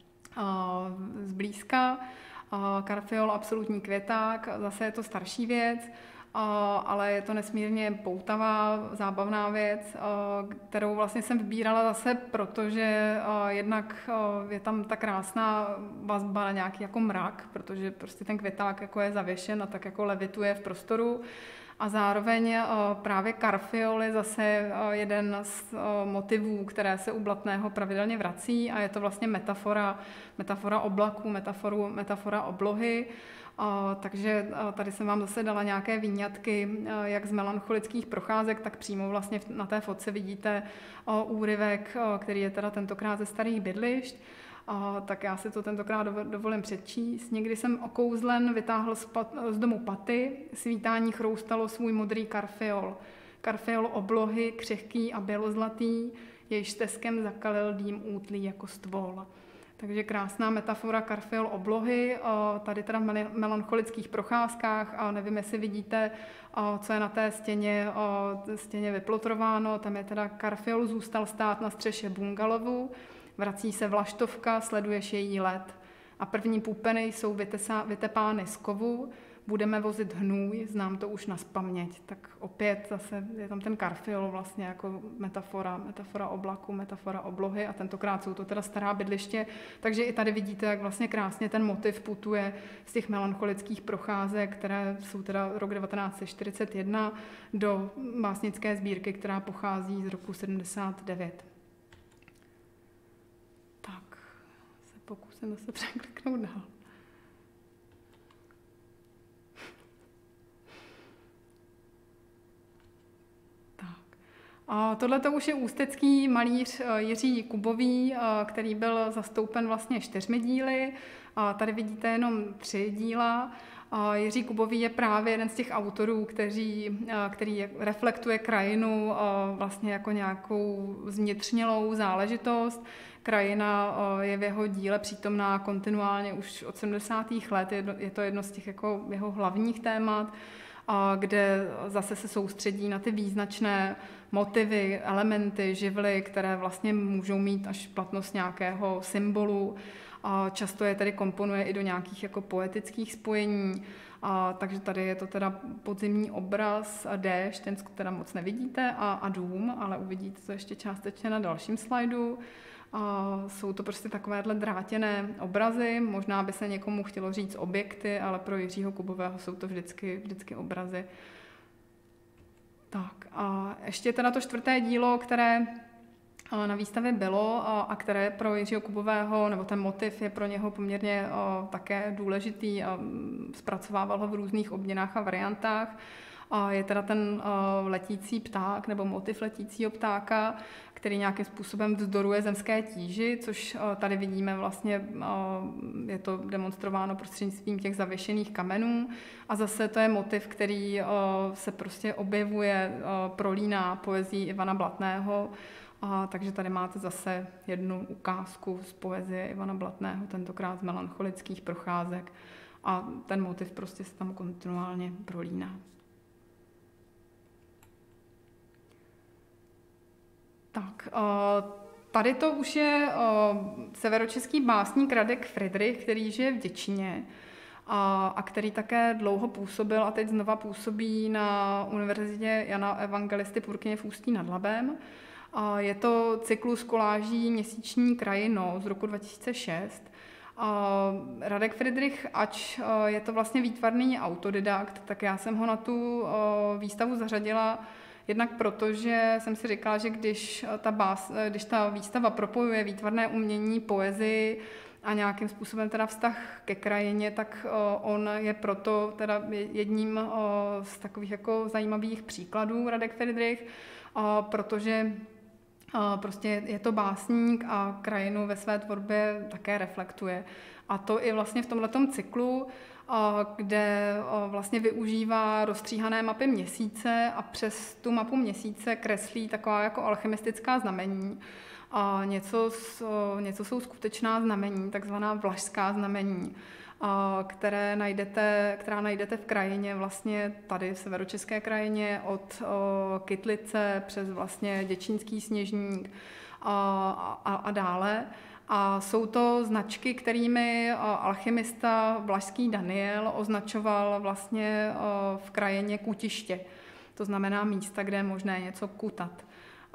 zblízka. Karfiol, absolutní květák, zase je to starší věc, ale je to nesmírně poutavá, zábavná věc, kterou vlastně jsem vybírala zase, protože jednak je tam ta krásná vazba na nějaký jako mrak, protože prostě ten květák jako je zavěšen a tak jako levituje v prostoru. A zároveň právě karfiol je zase jeden z motivů, které se u Blatného pravidelně vrací a je to vlastně metafora, metafora oblaku, metaforu, metafora oblohy. Uh, takže uh, tady jsem vám zase dala nějaké výňatky, uh, jak z melancholických procházek, tak přímo vlastně na té fotce vidíte uh, úryvek, uh, který je teda tentokrát ze starých bydlišť. Uh, tak já si to tentokrát dovolím přečíst. Někdy jsem okouzlen vytáhl z, pat, z domu paty, svítání chroustalo svůj modrý karfiol. Karfiol oblohy, křehký a bělozlatý, jejíž steskem zakalil dým útlý jako stvol. Takže krásná metafora Karfiol oblohy, tady teda v melancholických procházkách, a nevím, jestli vidíte, co je na té stěně, stěně vyplotrováno, tam je teda Karfiol zůstal stát na střeše bungalovu, vrací se vlaštovka, sleduješ její let a první pupeny jsou vytesa, vytepány z kovu, budeme vozit hnůj, znám to už nazpaměť. Tak opět zase je tam ten Karfiol vlastně jako metafora, metafora oblaku, metafora oblohy a tentokrát jsou to teda stará bydliště, takže i tady vidíte, jak vlastně krásně ten motiv putuje z těch melancholických procházek, které jsou teda rok devatenáct set čtyřicet jedna do básnické sbírky, která pochází z roku sedmdesát devět. Tak, se pokusím se překliknout dál. Tohle to už je ústecký malíř Jiří Kubový, který byl zastoupen vlastně čtyřmi díly. Tady vidíte jenom tři díla. Jiří Kubový je právě jeden z těch autorů, který, který reflektuje krajinu vlastně jako nějakou zvnitřnělou záležitost. Krajina je v jeho díle přítomná kontinuálně už od sedmdesátých let. Je to jedno z těch jako jeho hlavních témat, kde zase se soustředí na ty význačné motivy, elementy, živly, které vlastně můžou mít až platnost nějakého symbolu. Často je tedy komponuje i do nějakých jako poetických spojení. A, takže tady je to teda podzimní obraz a déšť, ten teda moc nevidíte, a, a dům, ale uvidíte to ještě částečně na dalším slajdu. A jsou to prostě takovéhle drátěné obrazy, možná by se někomu chtělo říct objekty, ale pro Jiřího Kubového jsou to vždycky, vždycky obrazy. Tak a ještě teda to čtvrté dílo, které na výstavě bylo a které pro Jiřího Kubového, nebo ten motiv je pro něho poměrně také důležitý a zpracovával ho v různých obměnách a variantách. A je teda ten letící pták nebo motiv letícího ptáka, který nějakým způsobem vzdoruje zemské tíži, což tady vidíme vlastně, je to demonstrováno prostřednictvím těch zavěšených kamenů. A zase to je motiv, který se prostě objevuje, prolíná poezí Ivana Blatného. A takže tady máte zase jednu ukázku z poezie Ivana Blatného, tentokrát z melancholických procházek. A ten motiv prostě se tam kontinuálně prolíná. Tak, tady to už je severočeský básník Radek Fridrich, který žije v Děčíně a, a který také dlouho působil a teď znova působí na univerzitě Jana Evangelisty Purkyně v Ústí nad Labem. A je to cyklus koláží Měsíční krajino z roku dva tisíce šest. A Radek Fridrich, ač je to vlastně výtvarný autodidakt, tak já jsem ho na tu výstavu zařadila jednak proto, že jsem si říkala, že když ta, bás, když ta výstava propojuje výtvarné umění, poezii a nějakým způsobem teda vztah ke krajině, tak on je proto teda jedním z takových jako zajímavých příkladů, Radek Fridrich, protože prostě je to básník a krajinu ve své tvorbě také reflektuje. A to i vlastně v tomhletom cyklu, kde vlastně využívá rozstříhané mapy měsíce a přes tu mapu měsíce kreslí taková jako alchymistická znamení. A něco, něco jsou skutečná znamení, takzvaná vlašská znamení, které najdete, která najdete v krajině, vlastně tady v severočeské krajině, od Kytlice přes vlastně Děčínský Sněžník a, a, a dále. A jsou to značky, kterými alchymista vlašský Daniel označoval vlastně v krajině kutiště. To znamená místa, kde je možné něco kutat.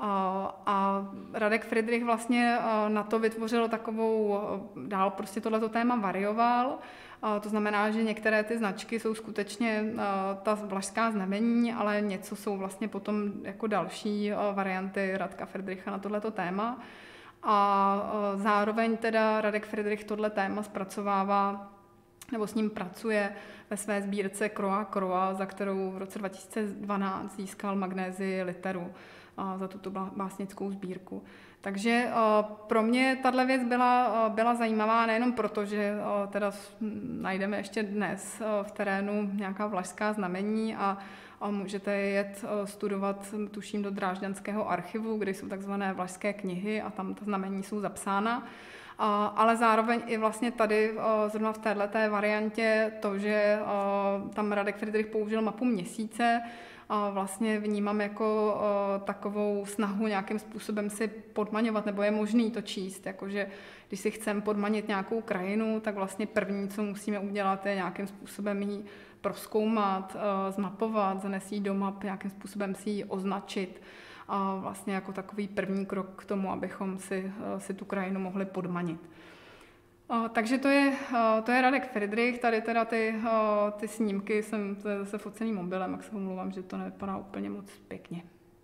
A Radek Fridrich vlastně na to vytvořil takovou, dál prostě tohleto téma varioval. To znamená, že některé ty značky jsou skutečně ta vlašská znamení, ale něco jsou vlastně potom jako další varianty Radka Fridricha na tohleto téma. A zároveň teda Radek Fridrich tohle téma zpracovává, nebo s ním pracuje ve své sbírce Croix Croix, za kterou v roce dva tisíce dvanáct získal magnézii literu. za tuto básnickou sbírku. Takže pro mě tahle věc byla, byla zajímavá nejenom proto, že teda najdeme ještě dnes v terénu nějaká vlašská znamení a, a můžete jet studovat, tuším, do Drážďanského archivu, kde jsou takzvané vlašské knihy a tam ta znamení jsou zapsána. Ale zároveň i vlastně tady, zrovna v této variantě, to, že tam Radek Fridrich použil mapu měsíce, vlastně vnímám jako takovou snahu nějakým způsobem si podmaňovat, nebo je možný to číst, jakože když si chceme podmanit nějakou krajinu, tak vlastně první, co musíme udělat, je nějakým způsobem ji prozkoumat, zmapovat, zanést ji do map, nějakým způsobem si ji označit. A vlastně jako takový první krok k tomu, abychom si, si tu krajinu mohli podmanit. Takže to je, to je Radek Fridrich, tady teda ty, ty snímky jsem zase focený mobilem, jak se omlouvám, že to nevypadá úplně moc pěkně.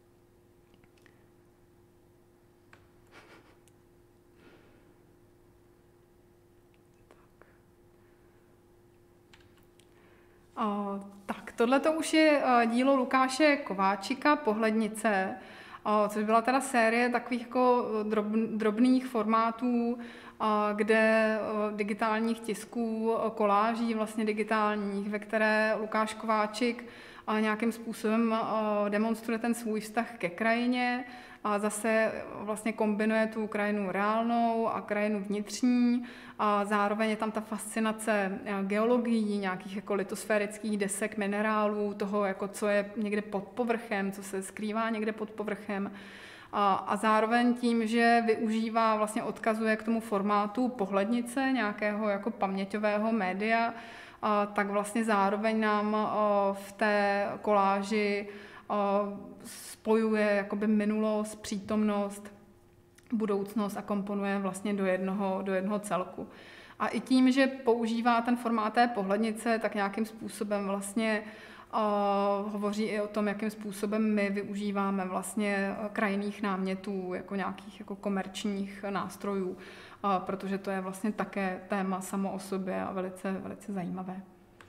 Tak, tak tohle to už je dílo Lukáše Kováčika, Pohlednice, což byla teda série takových jako drob, drobných formátů, kde digitálních tisků, koláží vlastně digitálních, ve které Lukáš Kováčik nějakým způsobem demonstruje ten svůj vztah ke krajině a zase vlastně kombinuje tu krajinu reálnou a krajinu vnitřní a zároveň je tam ta fascinace geologií, nějakých jako litosférických desek, minerálů, toho, jako co je někde pod povrchem, co se skrývá někde pod povrchem. A, a zároveň tím, že využívá, vlastně odkazuje k tomu formátu pohlednice, nějakého jako paměťového média, a, tak vlastně zároveň nám a, v té koláži a, spojuje jakoby minulost, přítomnost, budoucnost a komponuje vlastně do jednoho, do jednoho celku. A i tím, že používá ten formát té pohlednice, tak nějakým způsobem vlastně Uh, hovoří i o tom, jakým způsobem my využíváme vlastně krajinných námětů jako nějakých jako komerčních nástrojů, uh, protože to je vlastně také téma samo o sobě a velice, velice zajímavé.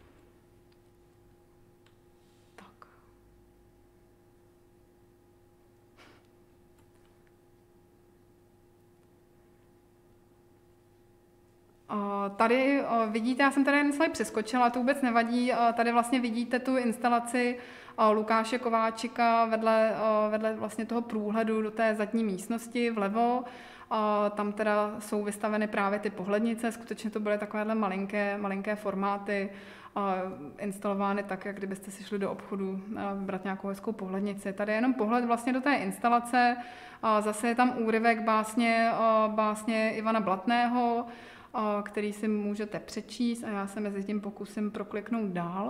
Tak. Tady vidíte, já jsem tady jeden slide přeskočila, to vůbec nevadí, tady vlastně vidíte tu instalaci Lukáše Kováčika vedle, vedle vlastně toho průhledu do té zadní místnosti vlevo. Tam teda jsou vystaveny právě ty pohlednice, skutečně to byly takovéhle malinké, malinké formáty, instalovány tak, jak kdybyste si šli do obchodu vybrat nějakou hezkou pohlednici. Tady je jenom pohled vlastně do té instalace, zase je tam úryvek básně, básně Ivana Blatného, který si můžete přečíst a já se mezi tím pokusím prokliknout dál.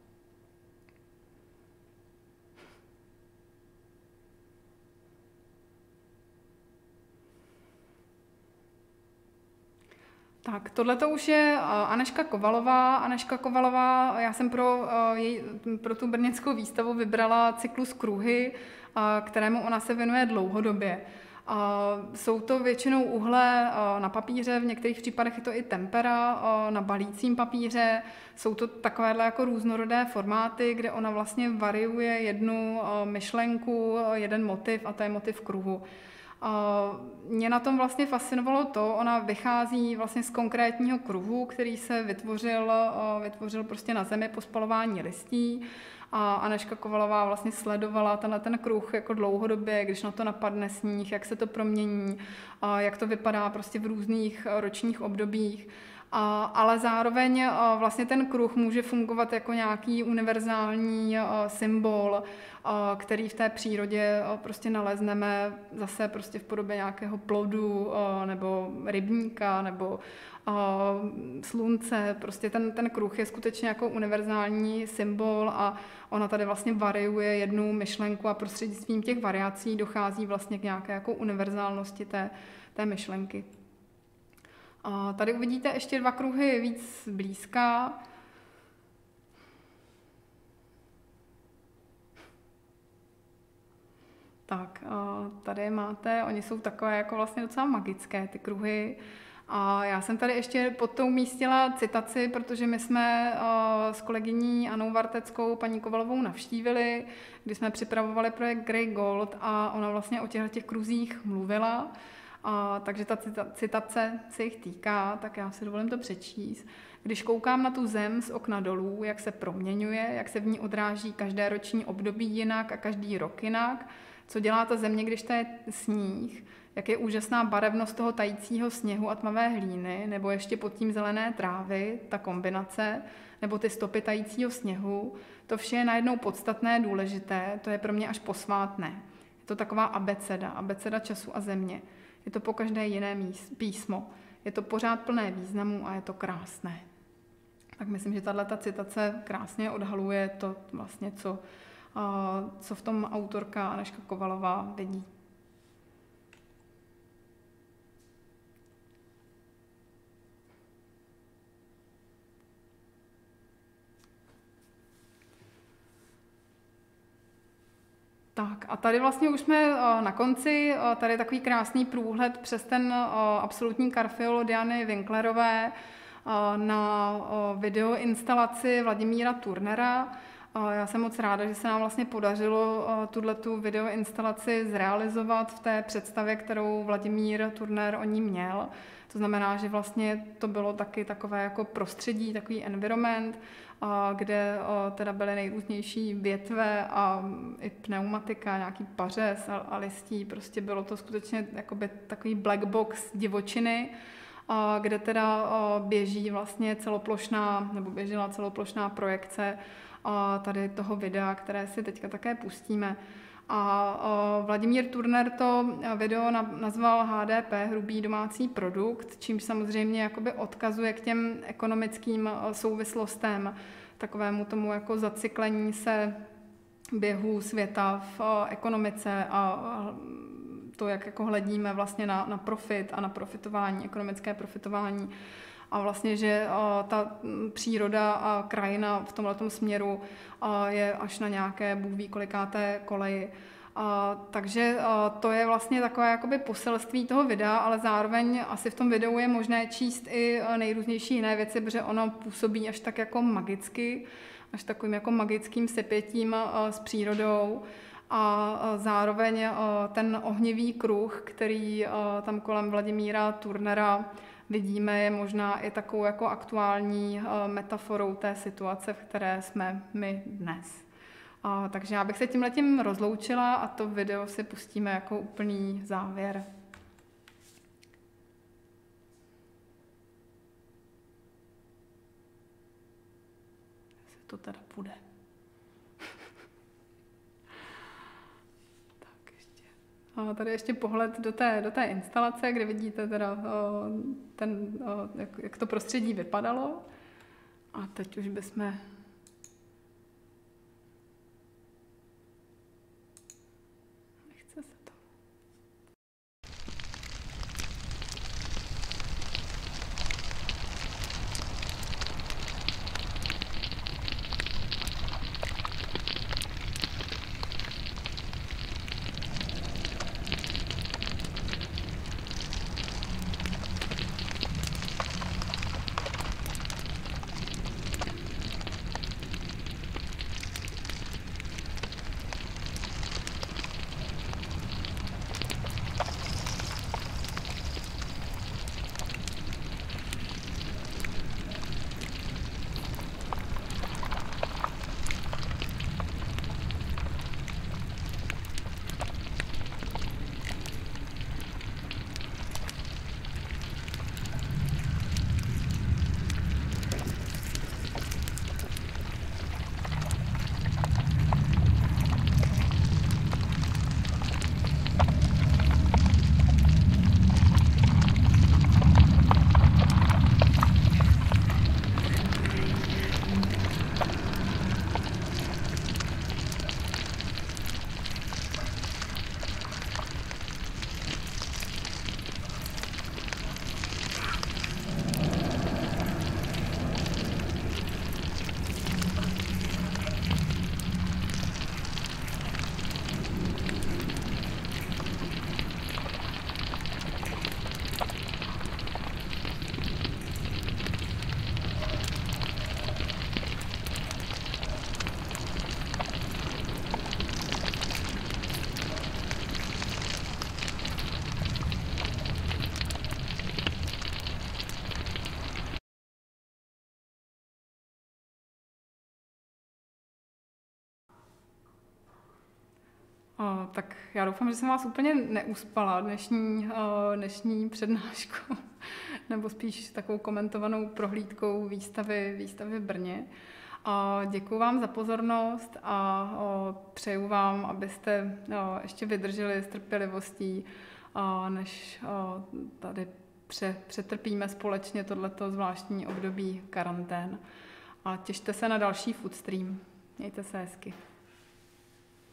Tak, tohle to už je Anežka Kovalová. Anežka Kovalová, já jsem pro, jej, pro tu brněnskou výstavu vybrala cyklus Kruhy, kterému ona se věnuje dlouhodobě. Jsou to většinou uhle na papíře, v některých případech je to i tempera na balícím papíře. Jsou to takovéhle jako různorodé formáty, kde ona vlastně variuje jednu myšlenku, jeden motiv a to je motiv kruhu. Mě na tom vlastně fascinovalo to, ona vychází vlastně z konkrétního kruhu, který se vytvořil, vytvořil prostě na zemi po spalování listí. A Anežka Kovalová vlastně sledovala tenhle ten kruh jako dlouhodobě, když na to napadne sníh, jak se to promění, jak to vypadá prostě v různých ročních obdobích. A, ale zároveň a, vlastně ten kruh může fungovat jako nějaký univerzální a, symbol, a, který v té přírodě a, prostě nalezneme zase prostě v podobě nějakého plodu a, nebo rybníka nebo a, slunce. Prostě ten, ten kruh je skutečně jako univerzální symbol a ona tady vlastně variuje jednu myšlenku a prostřednictvím těch variací dochází vlastně k nějaké jako univerzálnosti té, té myšlenky. A tady uvidíte ještě dva kruhy víc blízka. Tak, tady máte, oni jsou takové jako vlastně docela magické, ty kruhy. A já jsem tady ještě pod tou umístila citaci, protože my jsme s kolegyní Anou Varteckou, paní Kovalovou navštívili, když jsme připravovali projekt Grey Gold a ona vlastně o těchto těch kruzích mluvila. A, takže ta citace se jich týká, tak já si dovolím to přečíst. Když koukám na tu zem z okna dolů, jak se proměňuje, jak se v ní odráží každé roční období jinak a každý rok jinak, co dělá ta země, když to je sníh, jak je úžasná barevnost toho tajícího sněhu a tmavé hlíny, nebo ještě pod tím zelené trávy, ta kombinace, nebo ty stopy tajícího sněhu, to vše je najednou podstatné, důležité, to je pro mě až posvátné. Je to taková abeceda, abeceda času a země. Je to po každé jiné písmo. Je to pořád plné významů a je to krásné. Tak myslím, že tato citace krásně odhaluje to vlastně, co, co v tom autorka Anežka Kovalová vidí. Tak a tady vlastně už jsme na konci, tady je takový krásný průhled přes ten absolutní Karfiol Diany Winklerové na videoinstalaci Vladimíra Turnera. Já jsem moc ráda, že se nám vlastně podařilo tuhletu videoinstalaci zrealizovat v té představě, kterou Vladimír Turner o ní měl. To znamená, že vlastně to bylo taky takové jako prostředí, takový environment, kde teda byly nejrůznější větve a i pneumatika, nějaký pařez a listí. Prostě bylo to skutečně jakoby takový black box divočiny, kde teda běží vlastně celoplošná, nebo běžela celoplošná projekce tady toho videa, které si teďka také pustíme. A Vladimír Turner to video nazval H D P, hrubý domácí produkt, čímž samozřejmě jakoby odkazuje k těm ekonomickým souvislostem, takovému tomu jako zacyklení se běhu světa v ekonomice a to, jak jako hledíme vlastně na, na profit a na profitování, ekonomické profitování. A vlastně, že ta příroda a krajina v tomhletom směru je až na nějaké bůh ví kolikáté koleji. A, takže a, to je vlastně takové jakoby poselství toho videa, ale zároveň asi v tom videu je možné číst i nejrůznější jiné věci, protože ono působí až tak jako magicky, až takovým jako magickým sepětím a, s přírodou. A zároveň ten ohnivý kruh, který tam kolem Vladimíra Turnera vidíme, je možná i takovou jako aktuální metaforou té situace, v které jsme my dnes. A, takže já bych se tímhletím rozloučila a to video si pustíme jako úplný závěr. Jestli to teda půjde. A tady ještě pohled do té, do té instalace, kde vidíte teda ten, jak, jak to prostředí vypadalo. A teď už bychom nechce se to. O, tak já doufám, že jsem vás úplně neuspala dnešní, o, dnešní přednáškou, nebo spíš takovou komentovanou prohlídkou výstavy, výstavy v Brně. O, děkuji vám za pozornost a o, přeju vám, abyste o, ještě vydrželi s trpělivostí, o, než o, tady pře, přetrpíme společně tohleto zvláštní období karantén. A těšte se na další Foodstream. Mějte se hezky.